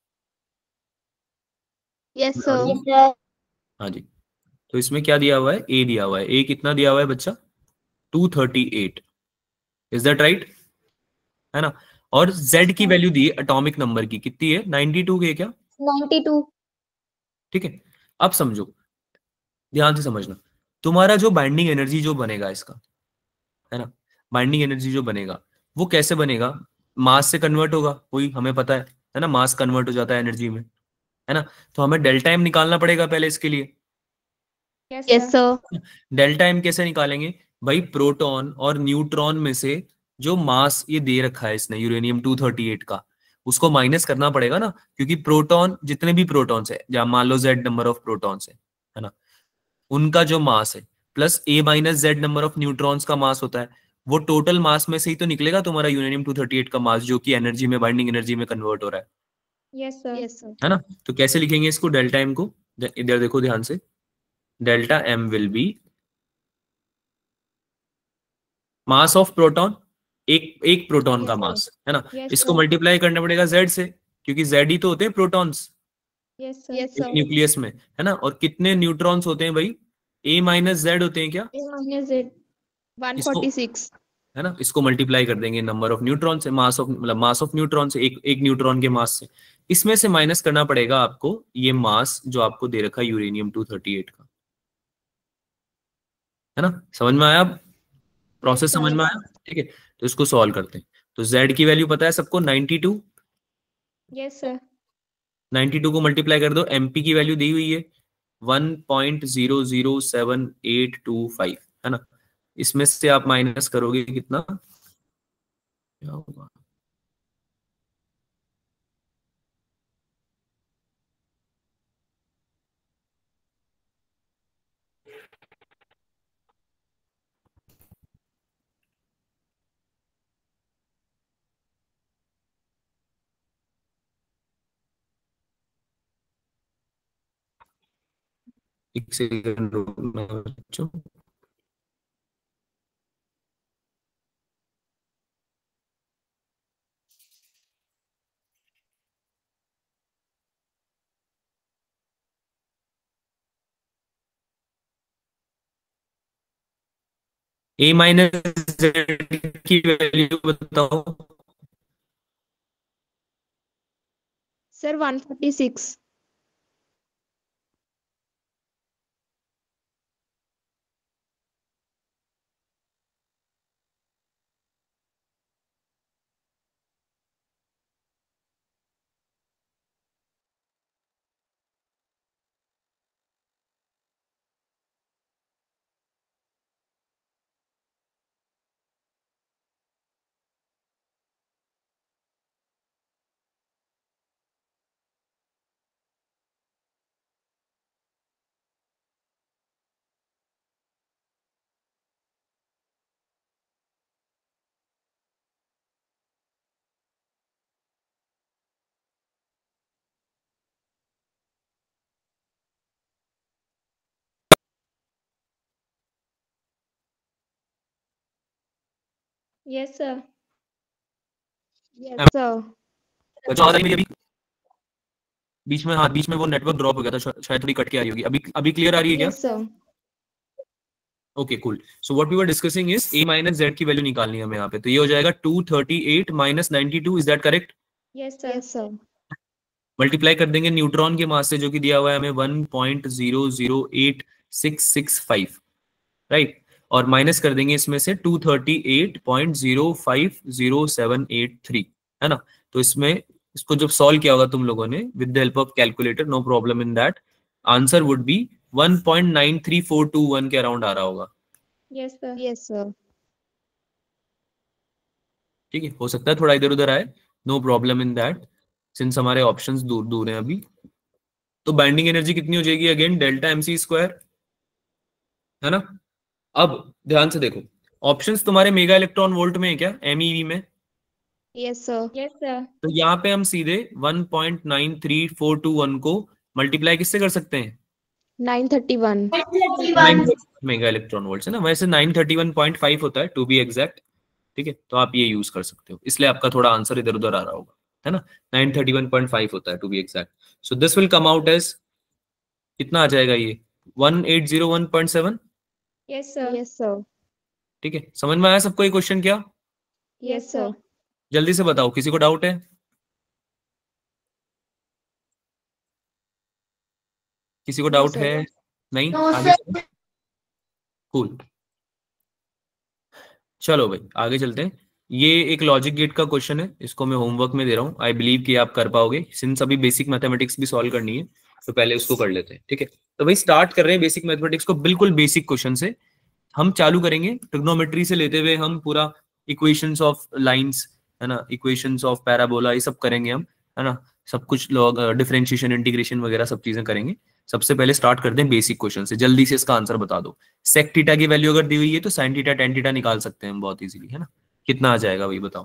यस आ रही सर। है? Yes sir. हाँ जी। तो इसमें क्या दिया हुआ है? ए दिया हुआ है। ए कितना दिया हुआ है बच्चा? 238। Is that right? है ना। और z की वैल्यू दी है एटॉमिक नंबर की, कितनी है? 92 के क्या? 92। ठीक है, अब समझो, ध्यान से समझना। तुम्हारा जो बाइंडिंग एनर्जी जो बनेगा इसका, है ना, बाइंडिंग एनर्जी जो बनेगा वो कैसे बनेगा? मास से कन्वर्ट होगा, वही हमें पता है ना, मास कन्वर्ट हो जाता है एनर्जी में, है ना। तो हमें डेल्टा एम निकालना पड़ेगा पहले इसके लिए। Yes sir. डेल्टा एम कैसे निकालेंगे भाई? प्रोटॉन और न्यूट्रॉन में से जो मास ये दे रखा है इसने यूरेनियम 238 का, उसको माइनस करना पड़ेगा ना, क्योंकि प्रोटॉन, जितने भी प्रोटॉन्स है, जहां मान लो जेड नंबर ऑफ प्रोटॉन्स है ना, उनका जो मास है plus A minus Z number of neutrons का मास होता है, वो टोटल मास में से ही तो निकलेगा तुम्हारा यूरेनियम 238 का मास, जो कि एनर्जी में, बाइंडिंग एनर्जी में कन्वर्ट हो रहा यस सर। Yes sir. है ना। तो कैसे लिखेंगे इसको डेल्टा एम को? इधर देखो ध्यान से, delta M will be mass of proton, एक प्रोटॉन का Yes, sir. मास, है ना। Yes, इसको sir. मल्टीप्लाई करना पड़ेगा जेड से, क्योंकि जेड ही तो होते हैं प्रोटॉन्स यस सर। यस एक सर। न्यूक्लियस में, है ना। और कितने न्यूट्रॉन्स होते हैं भाई? ए माइनस जेड होते हैं क्या? ए माइनस जेड इसको, 146। है ना, इसको मल्टीप्लाई कर देंगे नंबर ऑफ न्यूट्रॉन से, मास ऑफ, मतलब मास ऑफ न्यूट्रॉन से, एक न्यूट्रॉन के मास से। इसमें से माइनस करना पड़ेगा आपको ये मास जो आपको दे रखा है यूरेनियम 238 का, है ना। समझ में आया? प्रोसेस समझ में आया? ठीक है, तो इसको सॉल्व करते हैं। तो z की वैल्यू पता है सबको, 92। Yes sir. 92 को मल्टीप्लाई कर दो, mp की वैल्यू दी हुई है 1.007825, है ना। इसमें से आप माइनस करोगे कितना, क्या होगा? एक सेकंड रुकना बच्चों। ए माइनस जेड की वैल्यू बताओ। Sir 146। Yes sir. Yes sir. बच्चों आवाज आई मेरी अभी? बीच में, हाँ, बीच में वो नेटवर्क ड्रॉप हो गया था, शायद थोड़ी कट के आ रही होगी। अभी अभी क्लियर आ रही है क्या? Yes sir. Okay cool. So what we were discussing is A minus Z की वैल्यू निकालनी है हमें यहाँ पे। तो ये हो जाएगा 238 minus 92, is that correct? Yes sir. Yes sir. Multiply कर देंगे न्यूट्रॉन के मास से, जो कि दिया हुआ है हमें 1.008665, राइट। और माइनस कर देंगे इसमें से 238.050783, है ना। तो इसमें इसको जब सॉल्व किया होगा तुम लोगों ने with the help of calculator, no problem in that, answer would be 1.93421 के अराउंड आ रहा होगा। Yes, sir. Yes, sir. ठीक है, हो सकता है थोड़ा इधर उधर आए, no problem in that, since हमारे ऑप्शंस दूर दूर हैं अभी। तो बाइंडिंग एनर्जी कितनी हो जाएगी अगेन, डेल्टा mc स्क्वायर, है ना। अब ध्यान से देखो, ऑप्शंस तुम्हारे मेगा इलेक्ट्रॉन वोल्ट में है क्या, MeV में? Yes, sir. Yes, sir. तो यहाँ पे हम सीधे 1.93421 को मल्टीप्लाई किससे कर सकते हैं, 931. 31 मेगा इलेक्ट्रॉन वोल्ट है ना, वैसे 931.5 होता है टू बी एग्जैक्ट। ठीक है, तो आप ये यूज कर सकते हो, इसलिए आपका थोड़ा आंसर इधर उधर आ रहा होगा, है ना। 931.5 होता है to be exact. So this will come out as, कितना आ जाएगा ये, 1801.7। Yes, sir. Yes, sir. ठीक है, समझ में आया सबको ये क्वेश्चन क्या? Yes, sir. जल्दी से बताओ, किसी को डाउट है? किसी को No, डाउट sir. है? नहीं, No, आगे sir. कूल। चलो भाई आगे चलते हैं। ये एक लॉजिक गेट का क्वेश्चन है, इसको मैं होमवर्क में दे रहा हूँ, आई बिलीव कि आप कर पाओगे, सिंस अभी बेसिक मैथमेटिक्स भी सॉल्व करनी है, तो पहले उसको कर लेते हैं। ठीक है, तो भाई स्टार्ट कर रहे हैं बेसिक मैथमेटिक्स को, बिल्कुल बेसिक क्वेश्चन से हम चालू करेंगे, ट्रिग्नोमेट्री से लेते हुए हम पूरा इक्वेशंस ऑफ लाइंस, है ना, इक्वेशंस ऑफ पैराबोला, ये सब करेंगे हम, है ना, सब कुछ लॉग डिफरेंशिएशन इंटीग्रेशन वगैरह सब चीजें करेंगे। सबसे पहले स्टार्ट करते हैं बेसिक क्वेश्चन से, जल्दी से इसका आंसर बता दो। सेक थीटा की वैल्यू अगर दी हुई है तो साइन थीटा टेन थीटा निकाल सकते हैं हम बहुत इजीली, है ना। कितना आ जाएगा भाई बताओ?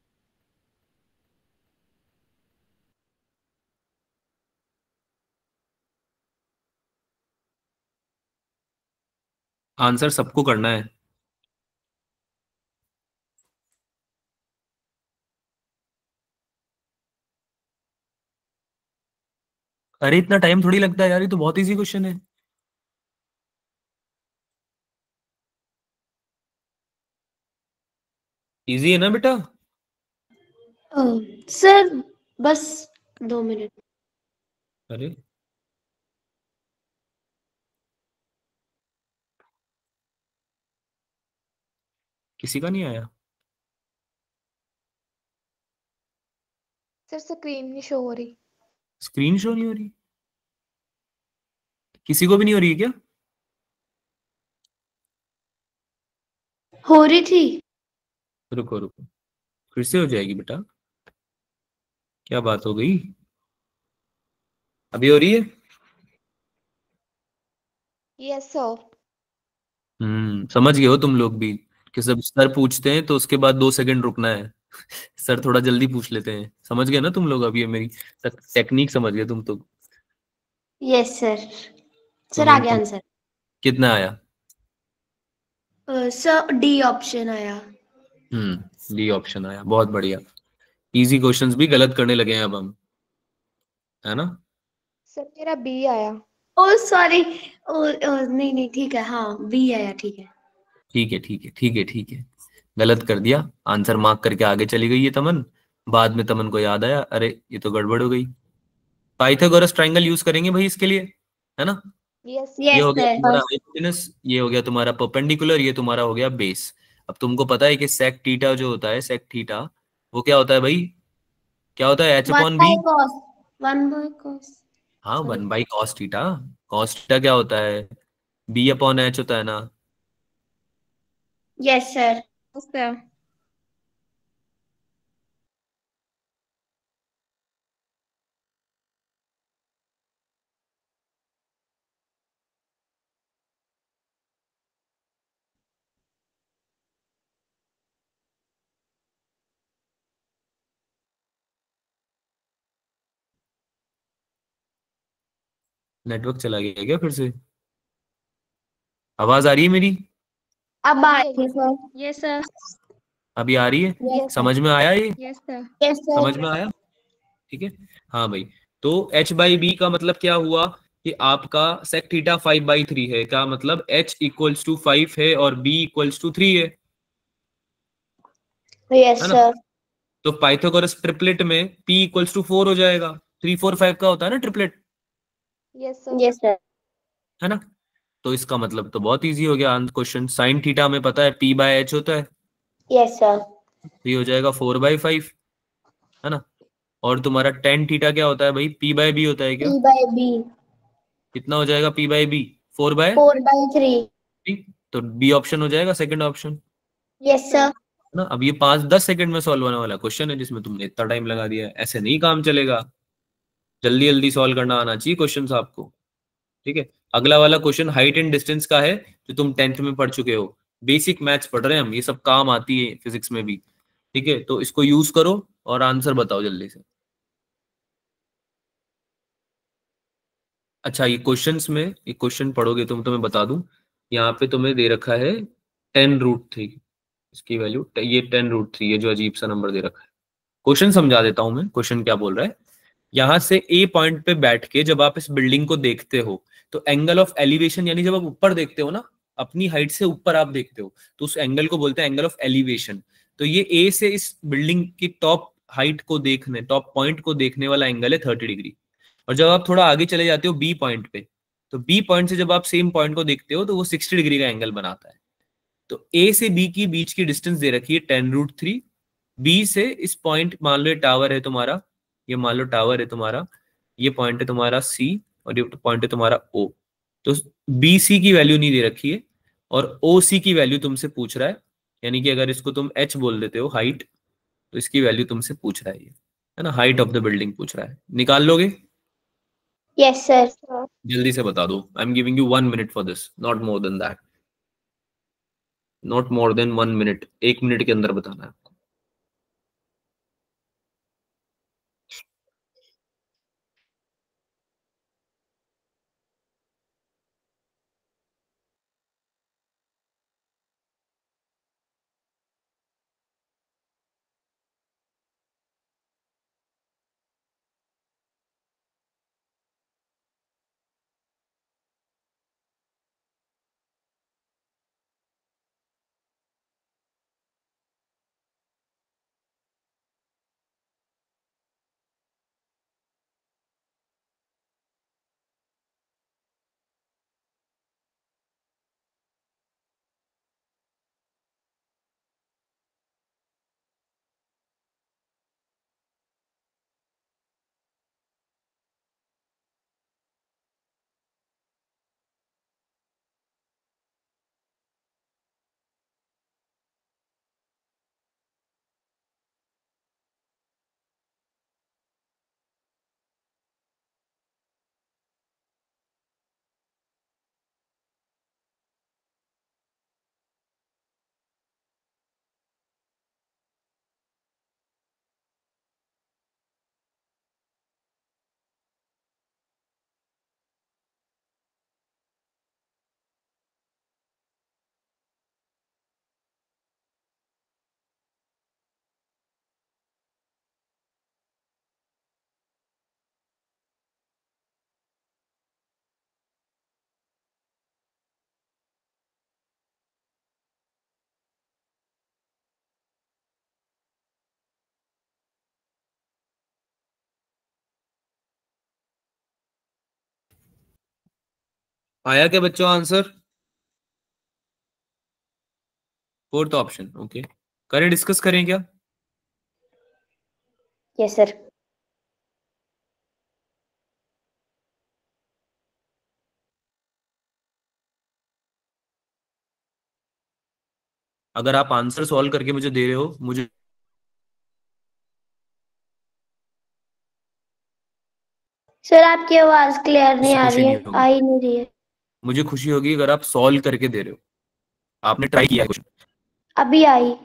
आंसर सबको करना है। अरे इतना टाइम थोड़ी लगता है यार, ये तो बहुत इजी क्वेश्चन है। इजी है ना बेटा? सर बस 2 मिनट। अरे किसी का नहीं आया? सर स्क्रीन नहीं शो हो रही. स्क्रीन शो नहीं हो रही? किसी को भी नहीं हो रही है क्या? हो रही थी। रुको रुको, फिर से हो जाएगी बेटा, क्या बात हो गई? अभी हो रही है? Yes, sir. समझ गए हो तुम लोग भी, कि जब सर पूछते हैं तो उसके बाद 2 सेकंड रुकना है। सर थोड़ा जल्दी पूछ लेते हैं, समझ गए ना तुम लोग? अब ये मेरी टेक्निक समझ गए तुम तो। Yes sir. सर तो आ गया आंसर। कितना आया? सर डी ऑप्शन आया। डी ऑप्शन आया, बहुत बढ़िया। इजी क्वेश्चंस भी गलत करने लगे हैं अब हम, है ना। सर मेरा B आया. Oh sorry. नहीं नहीं ठीक है, हाँ बी आया, ठीक है। ठीक है ठीक है ठीक है ठीक है, गलत कर दिया, आंसर मार्क करके आगे चली गई है तमन। बाद में तमन को याद आया, अरे ये तो गड़बड़ हो गई। पाइथागोरस ट्रायंगल यूज करेंगे भाई इसके लिए, है ना। Yes. ये यस हो गया सर। तुम्हारा हाइपोटेनस, ये हो गया तुम्हारा परपेंडिकुलर, ये तुम्हारा हो गया बेस। अब तुमको पता है कि सेक थीटा जो होता है, सेक थीटा वो क्या होता है भाई, क्या होता है, एच अपॉन बी। 1/cos। हाँ, Sorry. 1/cos theta. Cos theta क्या होता है, बी अपॉन एच होता है ना। Yes sir. Yes, sir. Network चला गया क्या फिर से? आवाज आ रही है मेरी? अब आ रही है सर। Yes, sir. अभी आ रही है? Yes, sir. समझ में आया ये? Yes, sir. Yes sir. समझ में आया? ठीक है। हाँ भाई, तो h बाई बी का मतलब क्या हुआ कि आपका sec थीटा 5/3 है, क्या मतलब h इक्वल्स टू 5 है और b इक्वल्स टू 3 है यस है ना। सर। तो पाइथागोरस ट्रिपलेट में p इक्वल्स टू 4 हो जाएगा, 3 4 5 का होता है ना triplet, Yes, sir. Yes sir. है ना। तो इसका मतलब तो बहुत इजी हो गया क्वेश्चन, साइन थीटा में पता है p बाय h होता है, यस सर। तो ये हो जाएगा 4/5, है ना। और तुम्हारा टेन थीटा क्या होता है भाई? पी बाय बी होता है क्या? P by B, कितना हो जाएगा पी बाय बी? 4/3। 4/3. तो बी ऑप्शन हो जाएगा सेकंड ऑप्शन Yes sir. ना। अब ये 5-10 सेकंड में सॉल्व होने वाला क्वेश्चन है जिसमें तुमने इतना टाइम लगा दिया है। ऐसे नहीं काम चलेगा, जल्दी जल्दी सॉल्व करना आना चाहिए क्वेश्चन आपको। ठीक है, अगला वाला क्वेश्चन हाइट एंड डिस्टेंस का है, जो तुम 10th में पढ़ चुके हो। बेसिक मैथ्स पढ़ रहे हैं हम, ये सब काम आती है फिजिक्स में भी। ठीक है, तो इसको यूज करो और आंसर बताओ जल्दी से। अच्छा, ये क्वेश्चंस में एक क्वेश्चन पढ़ोगे तुम तो मैं बता दूं, यहाँ पे तुम्हें दे रखा है 10√3, इसकी वैल्यू ये 10√3, ये जो अजीब सा नंबर दे रखा है। क्वेश्चन समझा देता हूं मैं, क्वेश्चन क्या बोल रहा है। यहां से ए पॉइंट पे बैठ के जब आप इस बिल्डिंग को देखते हो तो एंगल ऑफ एलिवेशन, यानी जब आप ऊपर देखते हो ना, अपनी हाइट से ऊपर आप देखते हो, तो उस एंगल को बोलते हैं एंगल ऑफ एलिवेशन। तो ये ए से इस बिल्डिंग की टॉप हाइट को देखने, टॉप पॉइंट को देखने वाला एंगल है 30 डिग्री। और जब आप थोड़ा आगे चले जाते हो बी पॉइंट पे, तो बी पॉइंट से जब आप सेम पॉइंट को देखते हो तो वो 60 डिग्री का एंगल बनाता है। तो ए से बी की बीच की डिस्टेंस दे रखी है 10√3। बी से इस पॉइंट, मान लो ये टावर है तुम्हारा, ये मान लो टावर है तुम्हारा, ये पॉइंट है तुम्हारा सी और ये पॉइंट है तुम्हारा ओ। तो बी सी की वैल्यू नहीं दे रखी है और ओ सी की वैल्यू तुमसे पूछ रहा है, यानी कि अगर इसको तुम एच बोल देते हो हाइट, तो इसकी वैल्यू तुमसे पूछ रहा है ये, है ना, हाइट ऑफ द बिल्डिंग पूछ रहा है। निकाल लोगे? Yes sir. जल्दी से बता दो। I am giving you 1 minute for this, not more than that, not more than 1 minute, 1 minute के अंदर बताना है। आया क्या बच्चों आंसर? Fourth option, okay. करें, डिस्कस करें क्या? Yes sir. अगर आप आंसर सॉल्व करके मुझे दे रहे हो, मुझे सर आपकी आवाज क्लियर नहीं आ खुशी रही नहीं है, होगी। आ ही नहीं रही है। मुझे खुशी होगी अगर आप सॉल्व करके दे रहे हो, आपने ट्राई किया है क्वेश्चन। अभी आई।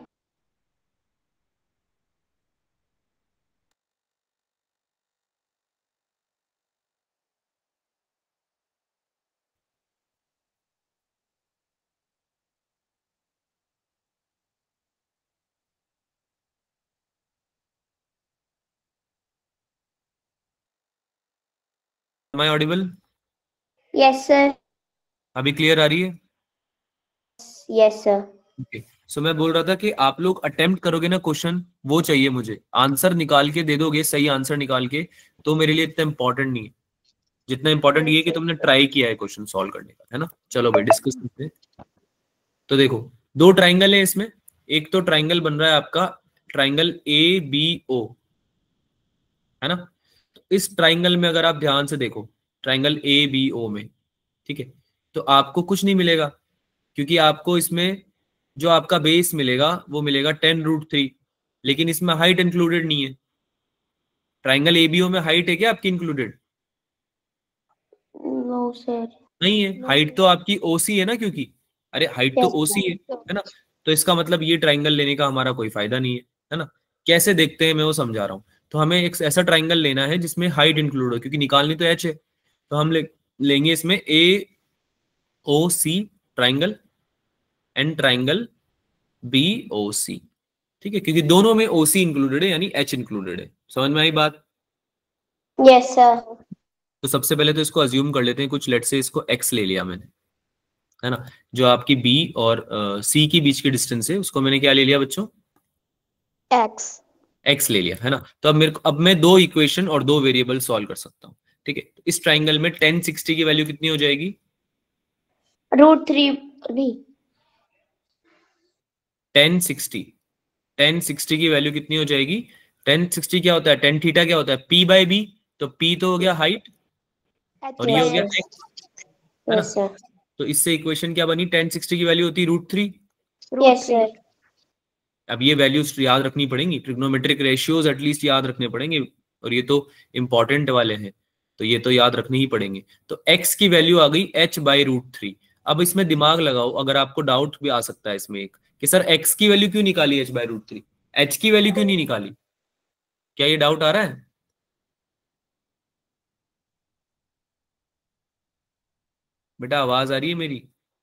Am I audible? Yes sir. अभी क्लियर आ रही है? Yes sir. ओके। सो मैं बोल रहा था कि आप लोग अटेम्प्ट करोगे ना क्वेश्चन, वो चाहिए मुझे। आंसर निकाल के दे दोगे, सही आंसर निकाल के, तो मेरे लिए इतना इंपॉर्टेंट नहीं है जितना इंपॉर्टेंट ये है कि तुमने ट्राई किया है क्वेश्चन सॉल्व करने का, है ना। चलो भाई डिस्कस करते हैं। तो देखो, दो ट्राइंगल है इसमें। एक तो ट्राइंगल बन रहा है आपका ट्राइंगल ए बी ओ, है ना। तो इस ट्राइंगल में अगर आप ध्यान से देखो, ट्राइंगल ए बी ओ में, ठीक है, तो आपको कुछ नहीं मिलेगा, क्योंकि आपको इसमें जो आपका बेस मिलेगा वो मिलेगा 10√3, लेकिन इसमें हाइट इंक्लूडेड नहीं है। ट्राइंगल एबीओ में हाइट है क्या आपकी इंक्लूडेड? No sir. नहीं है, No, हाइट sir. तो आपकी ओसी है ना, क्योंकि अरे हाइट तो यस ओसी सर। है ना। तो इसका मतलब ये ट्राइंगल लेने का हमारा कोई फायदा नहीं है ना। कैसे देखते हैं मैं वो समझा रहा हूँ। तो हमें एक ऐसा ट्राइंगल लेना है जिसमें हाइट इंक्लूड हो, क्योंकि निकालनी तो एच है। तो हम लेंगे इसमें A O C triangle and triangle B O C, ठीक है, क्योंकि दोनों में ओसी इंक्लूडेड है, यानी एच इंक्लूडेड है। समझ में आई बात? Yes sir. तो सबसे पहले तो इसको अज्यूम कर लेते हैं कुछ, लेट से इसको एक्स ले लिया मैंने, है ना। जो आपकी बी और सी के बीच की डिस्टेंस है उसको मैंने क्या ले लिया बच्चों? एक्स। एक्स ले लिया, है ना। तो अब मैं दो इक्वेशन और दो वेरिएबल सॉल्व कर सकता हूँ, ठीक है। तो इस ट्राइंगल में 1060 की वैल्यू कितनी हो जाएगी? √3 नहीं 1060 की वैल्यू कितनी हो जाएगी? 1060 क्या होता है? 10 थीटा क्या होता है? P by B. तो पी तो हो गया हाइट और ये हो गया यस एक्स, है ना। Yes sir. तो इससे इक्वेशन क्या बनी? 1060 की वैल्यू होती है √3। Yes sir. अब ये वैल्यूज याद रखनी पड़ेंगी, ट्रिग्नोमेट्रिक रेशियोज एटलीस्ट याद रखने पड़ेंगे, और ये तो इंपॉर्टेंट वाले हैं, तो ये तो याद रखने ही पड़ेंगे। तो x की वैल्यू आ गई h/√3। अब इसमें दिमाग लगाओ, अगर आपको डाउट भी आ सकता है इसमें एक, कि सर x की वैल्यू क्यों निकाली h/√3, h की वैल्यू क्यों नहीं निकाली? क्या ये डाउट आ रहा है? बेटा आवाज आ रही है मेरी?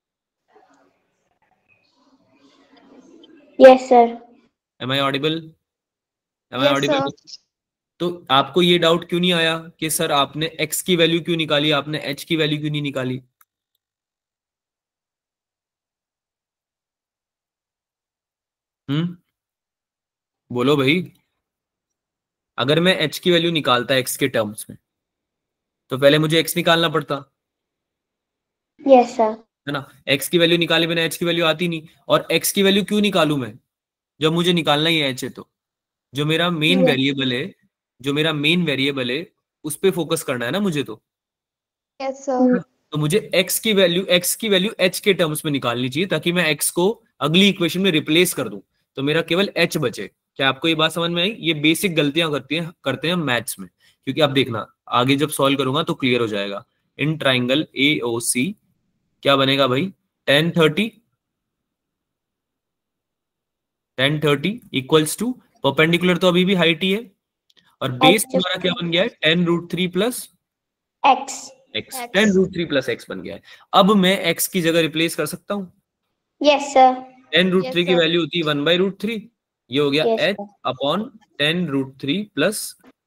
Yes sir. Am I audible? Am I yes audible? Sir. तो आपको ये डाउट क्यों नहीं आया कि सर आपने x की वैल्यू क्यों निकाली, आपने h की वैल्यू क्यों नहीं निकाली? बोलो भाई। अगर मैं h की वैल्यू निकालता x के टर्म्स में, तो पहले मुझे x निकालना पड़ता, यस सर। है ना। x की वैल्यू निकाले बिना h की वैल्यू आती नहीं। और x की वैल्यू क्यों निकालूं मैं, जब मुझे निकालना ही है h है तो? जो मेरा मेन वेरिएबल है, जो मेरा मेन वेरिएबल है उस पे फोकस करना है ना मुझे तो। Yes sir. तो मुझे x की वैल्यू h के टर्म्स में निकालनी चाहिए, ताकि मैं x को अगली इक्वेशन में रिप्लेस कर दूं, तो मेरा केवल h बचे। क्या आपको ये बात समझ में आई? ये बेसिक गलतियां करते हैं मैथ्स में, क्योंकि अब देखना आगे जब सॉल्व करूंगा तो क्लियर हो जाएगा। इन ट्राइंगल ए ओ सी क्या बनेगा भाई? 1030 इक्वल्स टू, परपेंडिकुलर तो अभी भी हाइट ही है, और बेस तुम्हारा क्या बन गया है? 10√3 plus X. X. 10√3 plus X बन गया है। अब मैं एक्स की जगह रिप्लेस कर सकता हूँ। Yes sir. 10√3 Yes, की sir. वैल्यू होती है 1/√3, ये हो गया yes h sir. Upon 10√3 plus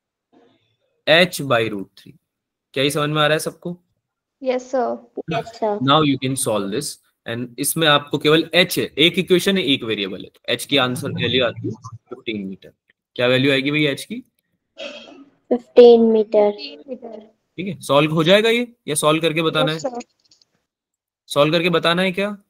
h/√3। क्या ही समझ में आ रहा है सबको? Yes, sir. Yes sir. Now you can solve this, and इसमें आपको केवल h है, एक इक्वेशन है एक वेरिएबल है, तो h की आंसर वैल्यू आती है 15 मीटर। क्या वैल्यू आएगी भाई h की? 15 मीटर। 15 meter. ठीक है, सॉल्व हो जाएगा ये, या सॉल्व करके बताना Yes, है? sir. सॉल्व करके बताना है क्या?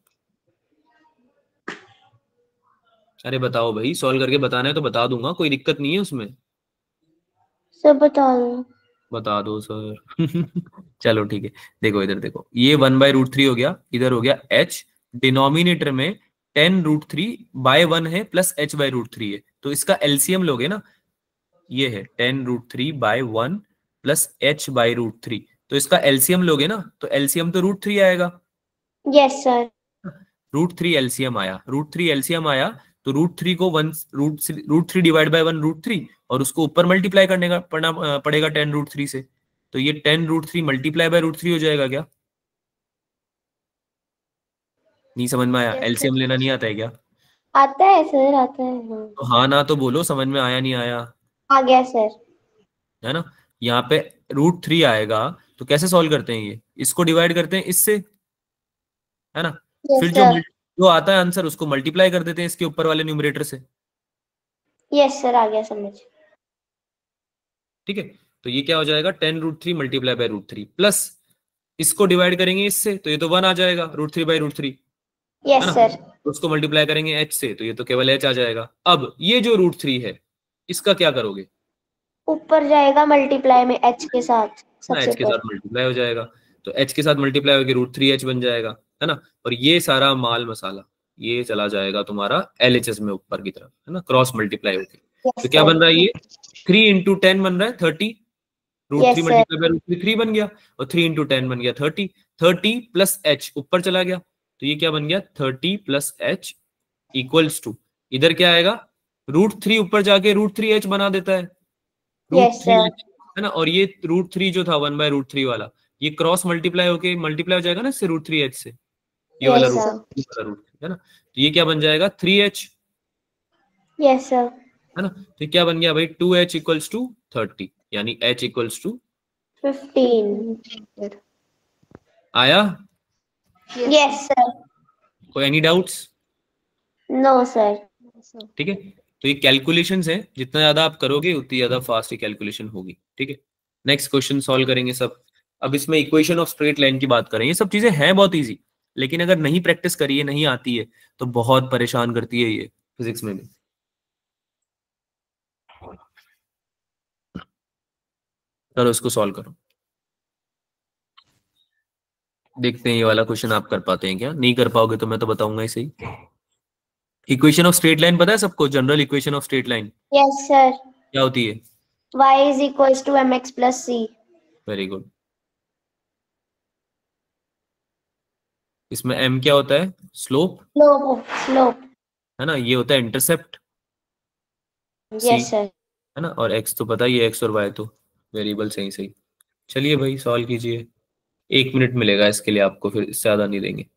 अरे बताओ भाई, सॉल्व करके बताना है तो बता दूंगा, कोई दिक्कत नहीं है उसमें। सब बता दो। बता दो सर। चलो ठीक है, देखो इधर देखो, ये 1/√3 हो गया, इधर हो गया h, डिनोमिनेटर में 10√3/1 है प्लस h/√3 है, तो इसका एलसीएम लोगे ना, ये है 10√3/1 प्लस h/√3, तो इसका एलसीएम लोगे ना, तो एलसीएम तो √3 आएगा। Yes sir. √3 एलसीएम आया, √3 एलसीएम आया, तो √3 को √3 डिवाइड बाय 1 √3, और उसको ऊपर मल्टीप्लाई करने का पड़ेगा 10√3 से, तो ये 10√3 मल्टीप्लाई बाय √3 हो जाएगा क्या? नहीं समझ में आया? Yes, LCM sir. लेना नहीं आता है क्या? आता है सर, आता है हाँ। तो हाँ ना तो बोलो, समझ में आया नहीं आया? आ गया सर। है ना। यहाँ पे √3 आएगा, तो कैसे सॉल्व करते हैं ये? इसको डिवाइड करते हैं इससे, है ना। फिर यस सर। जो आता है आंसर उसको मल्टीप्लाई कर देते हैं इसके ऊपर वाले न्यूमरेटर से। यस सर, आ गया समझ। ठीक है, तो ये क्या हो जाएगा? 10√3 मल्टीप्लाई बाय √3 प्लस इसको डिवाइड करेंगे इससे, तो ये तो 1 आ जाएगा, √3/√3, है यस ना। सर। उसको मल्टीप्लाई करेंगे h से, तो ये तो केवल h आ जाएगा। अब ये जो √3 है इसका क्या करोगे? ऊपर जाएगा मल्टीप्लाई में h के साथ ना, सबसे h के ऊपर। साथ मल्टीप्लाई हो जाएगा, तो h के साथ मल्टीप्लाई होकर √3h बन जाएगा, है ना। और ये सारा माल मसाला ये चला जाएगा तुम्हारा LHS में ऊपर की तरफ, है ना, क्रॉस मल्टीप्लाई होके। यस तो क्या सर। बन रहा है ये 3 × 10 बन रहा है 30, √3 यस सर। मल्टीप्लाई बाय √3 3 बन गया, और 3 × 10 बन गया 30, 30 प्लस h ऊपर चला गया, तो ये क्या बन गया 30 प्लस h इक्वल्स टू, इधर क्या आएगा √3 ऊपर जाके √3h बना देता है, यस सर। √3h, है ना। और ये √3 जो था 1/√3 वाला, ये क्रॉस मल्टीप्लाई होके मल्टीप्लाई हो जाएगा ना इससे √3h से, ये वाला यस √3 सर। वाला √3, है ना। तो ये क्या बन जाएगा 3h, यस सर। है ना। तो क्या बन गया भाई 2h इक्वल्स टू 30, यानी h इक्वल्स टू 15। आया। Yes sir. कोई एनी डाउट्स? No sir. ठीक है, तो ये कैलकुलेशंस हैं, जितना ज्यादा आप करोगे उतनी ज्यादा फास्ट ये कैलकुलेशन होगी। ठीक है, नेक्स्ट क्वेश्चन सॉल्व करेंगे सब। अब इसमें इक्वेशन ऑफ स्ट्रेट लाइन की बात करें, ये सब चीजें हैं बहुत इजी, लेकिन अगर नहीं प्रैक्टिस करिए, नहीं आती है, तो बहुत परेशान करती है ये फिजिक्स में भी। करो इसको सॉल्व करो, देखते हैं ये वाला क्वेश्चन आप कर पाते हैं क्या। नहीं कर पाओगे तो मैं तो बताऊंगा ही सही। इक्वेशन ऑफ स्ट्रेट लाइन पता है सबको, general equation of straight line yes sir. क्या होती है? y is equals to mx plus c। Very good. इसमें m क्या होता है? Slope, slope. स्लोप। है ना। ये होता है इंटरसेप्ट, c, यस सर। है ना। और x तो पता ही है, x और y तो वेरिएबल सही सही। चलिए भाई सॉल्व कीजिए, 1 मिनट मिलेगा इसके लिए आपको, फिर इससे ज्यादा नहीं देंगे।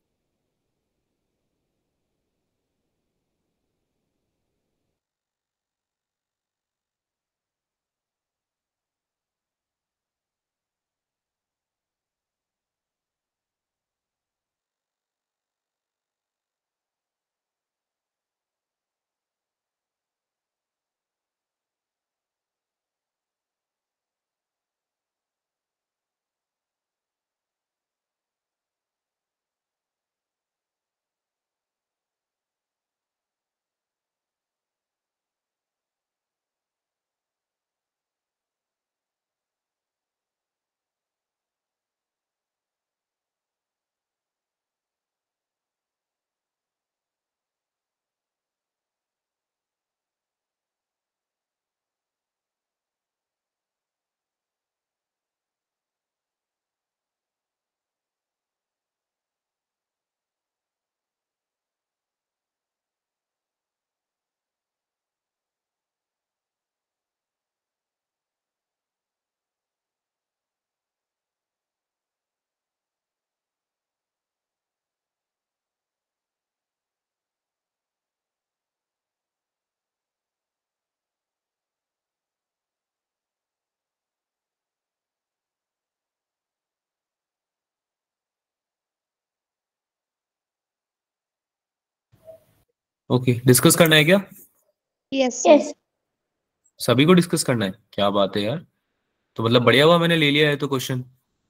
ओके, डिस्कस करना है क्या? Yes yes. सभी को डिस्कस करना है, क्या बात है यार। तो मतलब बढ़िया हुआ मैंने ले लिया है तो क्वेश्चन,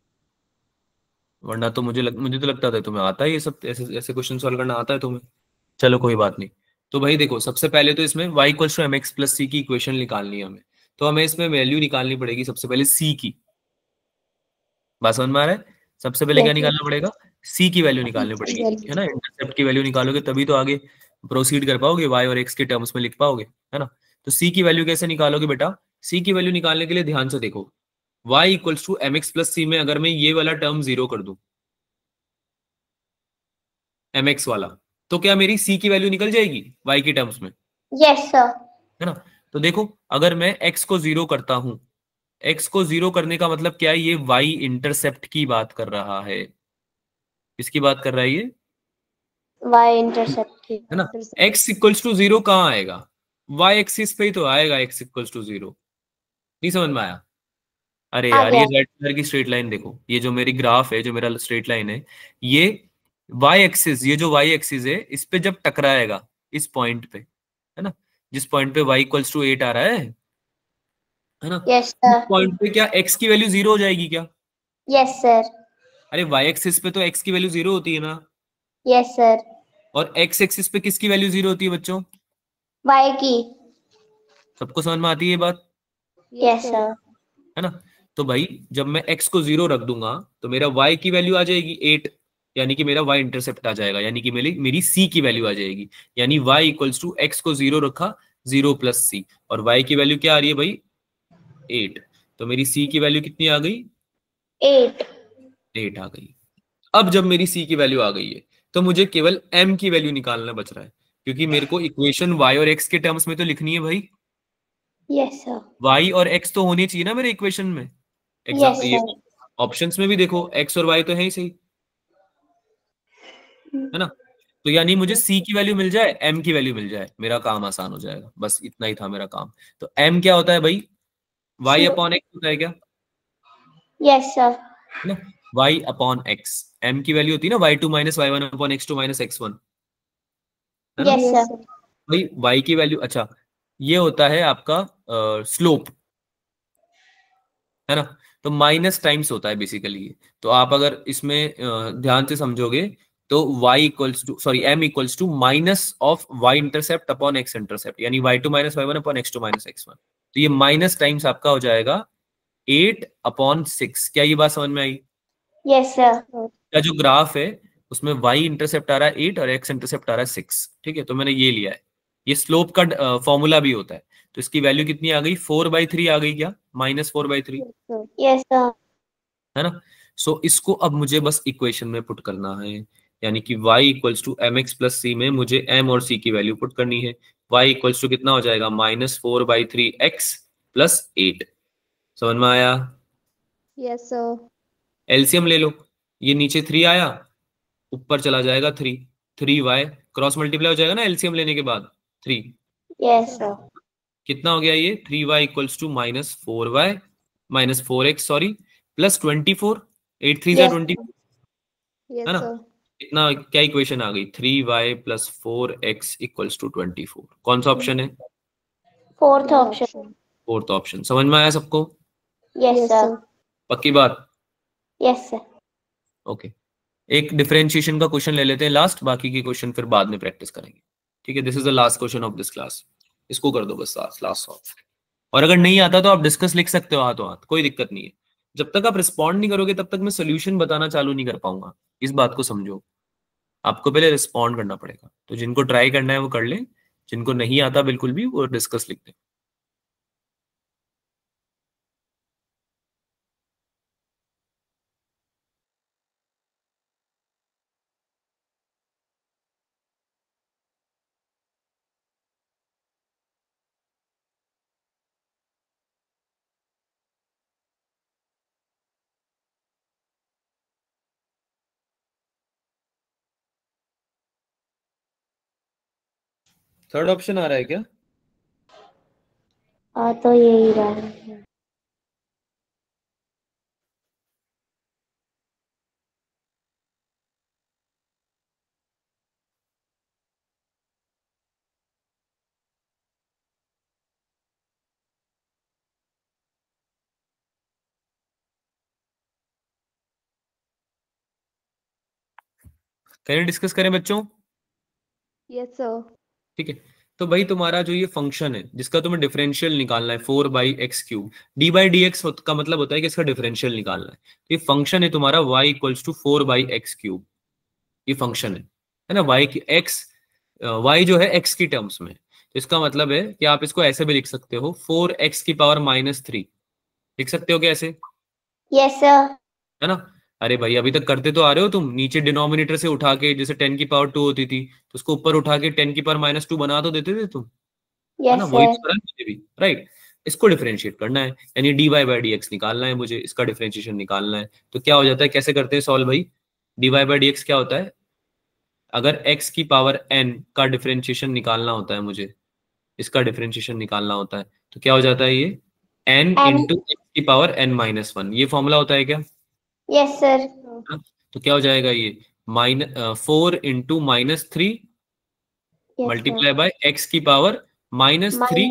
वरना तो मुझे तो लगता था तुम्हें आता है ये सब, ऐसे ऐसे क्वेश्चन सॉल्व करना आता है तुम्हें। चलो कोई बात नहीं। तो भाई देखो, सबसे पहले तो इसमें y equals to mx plus c की इक्वेशन निकालनी है हमें। तो हमें इसमें वैल्यू निकालनी पड़ेगी सबसे पहले c की। बात समझ में आ रहा है? सबसे पहले क्या यस। निकालना पड़ेगा? c की वैल्यू निकालनी पड़ेगी, है ना। इंटरसेप्ट की वैल्यू निकालोगे तभी तो आगे प्रोसीड कर पाओगे, y और x के टर्म्स में लिख पाओगे, है ना। तो c की वैल्यू कैसे निकालोगे बेटा? c की वैल्यू निकालने के लिए ध्यान से देखो, y equals to mx plus c में अगर मैं ये वाला टर्म जीरो कर दूं, mx वाला, तो क्या मेरी c की वैल्यू निकल जाएगी y के टर्म्स में, यस सर। है ना। तो देखो, अगर मैं x को जीरो करता हूं, x को जीरो करने का मतलब क्या है? ये y इंटरसेप्ट की बात कर रहा है। किसकी बात कर रहा है ये? y इंटरसेप्ट की। है ना। x इक्वल्स टू जीरो कहाँ आएगा? y एक्सिस पे ही तो आएगा x इक्वल्स टू जीरो। नहीं समझ में आया? अरे आ यार, गया। ये रेड कलर की स्ट्रेट लाइन देखो, ये जो मेरी ग्राफ है, जो मेरा स्ट्रेट लाइन है, ये y एक्सिस, ये जो y एक्सिस है, इस पे जब टकराएगा इस पॉइंट पे, है ना, जिस पॉइंट पे y इक्वल्स टू 8 आ रहा है ना, यस उस सर। पॉइंट पे क्या x की वैल्यू जीरो हो जाएगी क्या? Yes sir. अरे y एक्सिस पे तो x की वैल्यू जीरो होती है ना, यस सर। और x एक्सिस पे किसकी वैल्यू जीरो होती है बच्चों? y की। सबको समझ में आती है ये बात? Yes sir. है ना। तो भाई जब मैं x को 0 रख दूंगा तो मेरा y की वैल्यू आ जाएगी 8, यानी कि मेरा y इंटरसेप्ट आ जाएगा, यानी कि मेरी c की वैल्यू आ जाएगी। यानी y इक्वल्स टू x को 0 रखा, 0 प्लस c, और y की वैल्यू क्या आ रही है भाई 8। तो मेरी c की वैल्यू कितनी आ गई 8 आ गई। अब जब मेरी c की वैल्यू आ गई है तो मुझे केवल m की वैल्यू निकालना बच रहा है, क्योंकि मेरे को इक्वेशन y और x के टर्म्स में तो लिखनी है भाई। Yes sir. y और x तो होनी चाहिए ना मेरे इक्वेशन में। यस ये सर। ऑप्शंस में भी देखो x और y तो है ही सही, है ना। तो यानी मुझे c की वैल्यू मिल जाए, m की वैल्यू मिल जाए, मेरा काम आसान हो जाएगा। बस इतना ही था मेरा काम। तो m क्या होता है भाई y अपॉन x होता है क्या, यस सर। है ना। y अपॉन x, m की वैल्यू होती है ना y2 minus y1 upon x2 minus x1, है ना। Yes Yes, sir. sir. भाई y की वैल्यू, अच्छा ये होता है आपका स्लोप, है ना। तो माइनस टाइम्स होता है बेसिकली। तो आप अगर इसमें ध्यान से समझोगे तो y equals to sorry m equals to minus of y intercept upon x intercept, यानी y2 minus y1 upon x2 minus x1। तो ये माइनस टाइम्स आपका हो जाएगा 8 अपॉन 6। क्या ये बात समझ में आई। Yes sir. का जो ग्राफ है उसमें y इंटरसेप्ट आ रहा है 8 और x इंटरसेप्ट आ रहा है 6, ठीक है। तो मैंने ये लिया है। ये स्लोप का फॉर्मूला भी होता है। तो इसकी वैल्यू कितनी आ गई 4/3 आ गई क्या, -4/3, Yes, sir. Yes sir. है ना। सो इसको अब मुझे बस इक्वेशन में पुट करना है, यानी कि y equals to M X plus C में मुझे m और c की वैल्यू पुट करनी है। y इक्वल्स टू कितना हो जाएगा -4/3x प्लस 8। समझ में आया। Yes, sir. एलसीएम ले लो, ये नीचे 3 आया, ऊपर चला जाएगा 3, 3y क्रॉस मल्टीप्लाई हो जाएगा ना एलसीएम लेने के बाद 3। Yes sir. कितना हो गया ये -3y equals to -4y -4x sorry plus 24, 8 3 yes 20, Yes, है ना। sir. इतना क्या इक्वेशन आ गई 3y plus 4x equals to 24। कौन सा ऑप्शन है, fourth B option. option. Fourth option. समझ में आया सबको, यस Yes, सर। sir. पक्की बात। Yes sir. ओके, एक डिफरेंशिएशन का क्वेश्चन ले लेते हैं लास्ट, बाकी के क्वेश्चन फिर बाद में प्रैक्टिस करेंगे, ठीक है। This is the last question of this class. इसको कर दो बस लास्ट सॉल्व। और अगर नहीं आता तो आप डिस्कस लिख सकते हो हाथों हाथ, कोई दिक्कत नहीं है। जब तक आप रिस्पॉन्ड नहीं करोगे तब तक मैं सोल्यूशन बताना चालू नहीं कर पाऊंगा, इस बात को समझो। आपको पहले रिस्पॉन्ड करना पड़ेगा। तो जिनको ट्राई करना है वो कर ले, जिनको नहीं आता बिल्कुल भी वो डिस्कस लिख दें। थर्ड ऑप्शन आ रहा है क्या, तो यही रहा है। करें डिस्कस करें बच्चों। Yes, sir. ठीक है। तो भाई तुम्हारा जो ये फंक्शन है जिसका तुम्हें डिफरेंशियल निकालना है 4/x³ d/dx का मतलब होता है कि इसका डिफरेंशियल निकालना है। तो ये फंक्शन है तुम्हारा y इक्वल्स टू 4/x³। ये फंक्शन है ना, y की x, y जो है x की टर्म्स में। तो इसका मतलब है कि आप इसको ऐसे भी लिख सकते हो 4x⁻³ लिख सकते हो क्या ऐसे, यस सर। है ना। अरे भाई अभी तक करते तो आ रहे हो तुम, नीचे डिनोमिनेटर से उठा के, जैसे 10⁻² होती थी तो उसको ऊपर उठा के 10⁻² बना तो देते थे तुम, है ना। यस वही सर। तो करा है मुझे भी, राइट। इसको डिफरेंशिएट करना है, यानी dy/dx निकालना है मुझे, इसका डिफरेंशिएशन निकालना है। तो क्या हो जाता है, कैसे करते हैं सॉल्व भाई। dy/dx क्या होता है, अगर x की पावर n का डिफरेंशिएशन निकालना होता है मुझे, इसका डिफरेंशिएशन निकालना होता है, तो क्या हो जाता है ये n एंड इंटू एक्स की पावर n-1, ये फॉर्मूला होता है क्या। Yes sir. हाँ, तो क्या हो जाएगा ये 4 into -3 yes sir. Multiply by x की पावर -3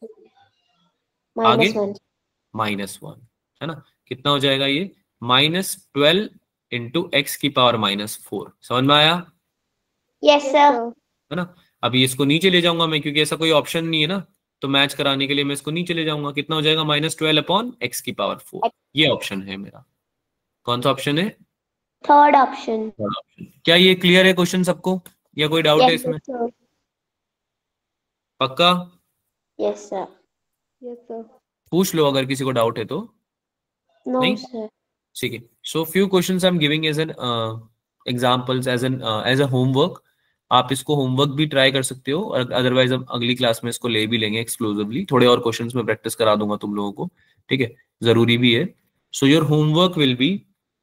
आगे -1। -1, है ना। कितना हो जाएगा ये -12 इंटू एक्स की पावर -4। समझ में आया, यस Yes, सर। sir. है ना। अभी इसको नीचे ले जाऊंगा मैं क्योंकि ऐसा कोई ऑप्शन नहीं है ना, तो मैच कराने के लिए मैं इसको नीचे ले जाऊंगा, कितना हो जाएगा -12/x⁴। ये ऑप्शन है मेरा। कौन सा ऑप्शन है? Third option. Third option. क्या ये क्लियर है क्वेश्चन सबको, या कोई डाउट है यस इसमें? सर। पक्का? Yes sir. Yes sir. पूछ लो अगर किसी को डाउट है तो। नो नहीं? सर। ठीक है। So few questions I am giving as an examples, as a homework. आप इसको होमवर्क भी ट्राई कर सकते हो, और अदरवाइज हम अगली क्लास में इसको ले भी लेंगे एक्सक्लूसिवली। थोड़े और क्वेश्चंस में प्रैक्टिस करा दूंगा तुम लोगों को, ठीक है, जरूरी भी है। So your homework will be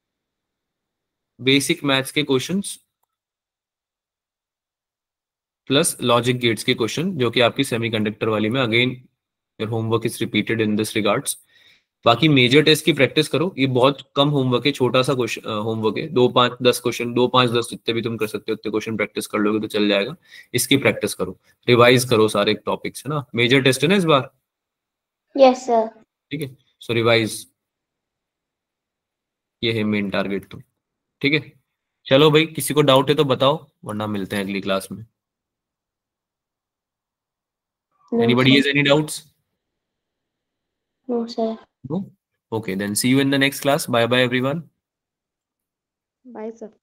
basic maths के क्वेश्चंस प्लस लॉजिक गेट्स के क्वेश्चन, जो कि आपकी सेमीकंडक्टर वाली में। Again your homework is repeated in this regards. बाकी मेजर टेस्ट की प्रैक्टिस करो, ये बहुत कम होमवर्क है, छोटा सा क्वेश्चन होमवर्क है। 2 5 10 क्वेश्चन, 2 5 10 जितने भी तुम कर सकते हो उतने क्वेश्चन प्रैक्टिस कर लोगे तो चल जाएगा। इसकी प्रैक्टिस करो, रिवाइज करो सारे टॉपिक्स, है ना। मेजर टेस्ट है ना इस बार, यस सर। ठीक है। सो रिवाइज, ये है मेन टारगेट तो, ठीक है। चलो भाई, किसी को डाउट है तो बताओ, वरना मिलते हैं अगली क्लास में। No anybody has sir. Any doubts? No sir. No? Okay, then see you in the next class. Bye bye everyone. Bye sir.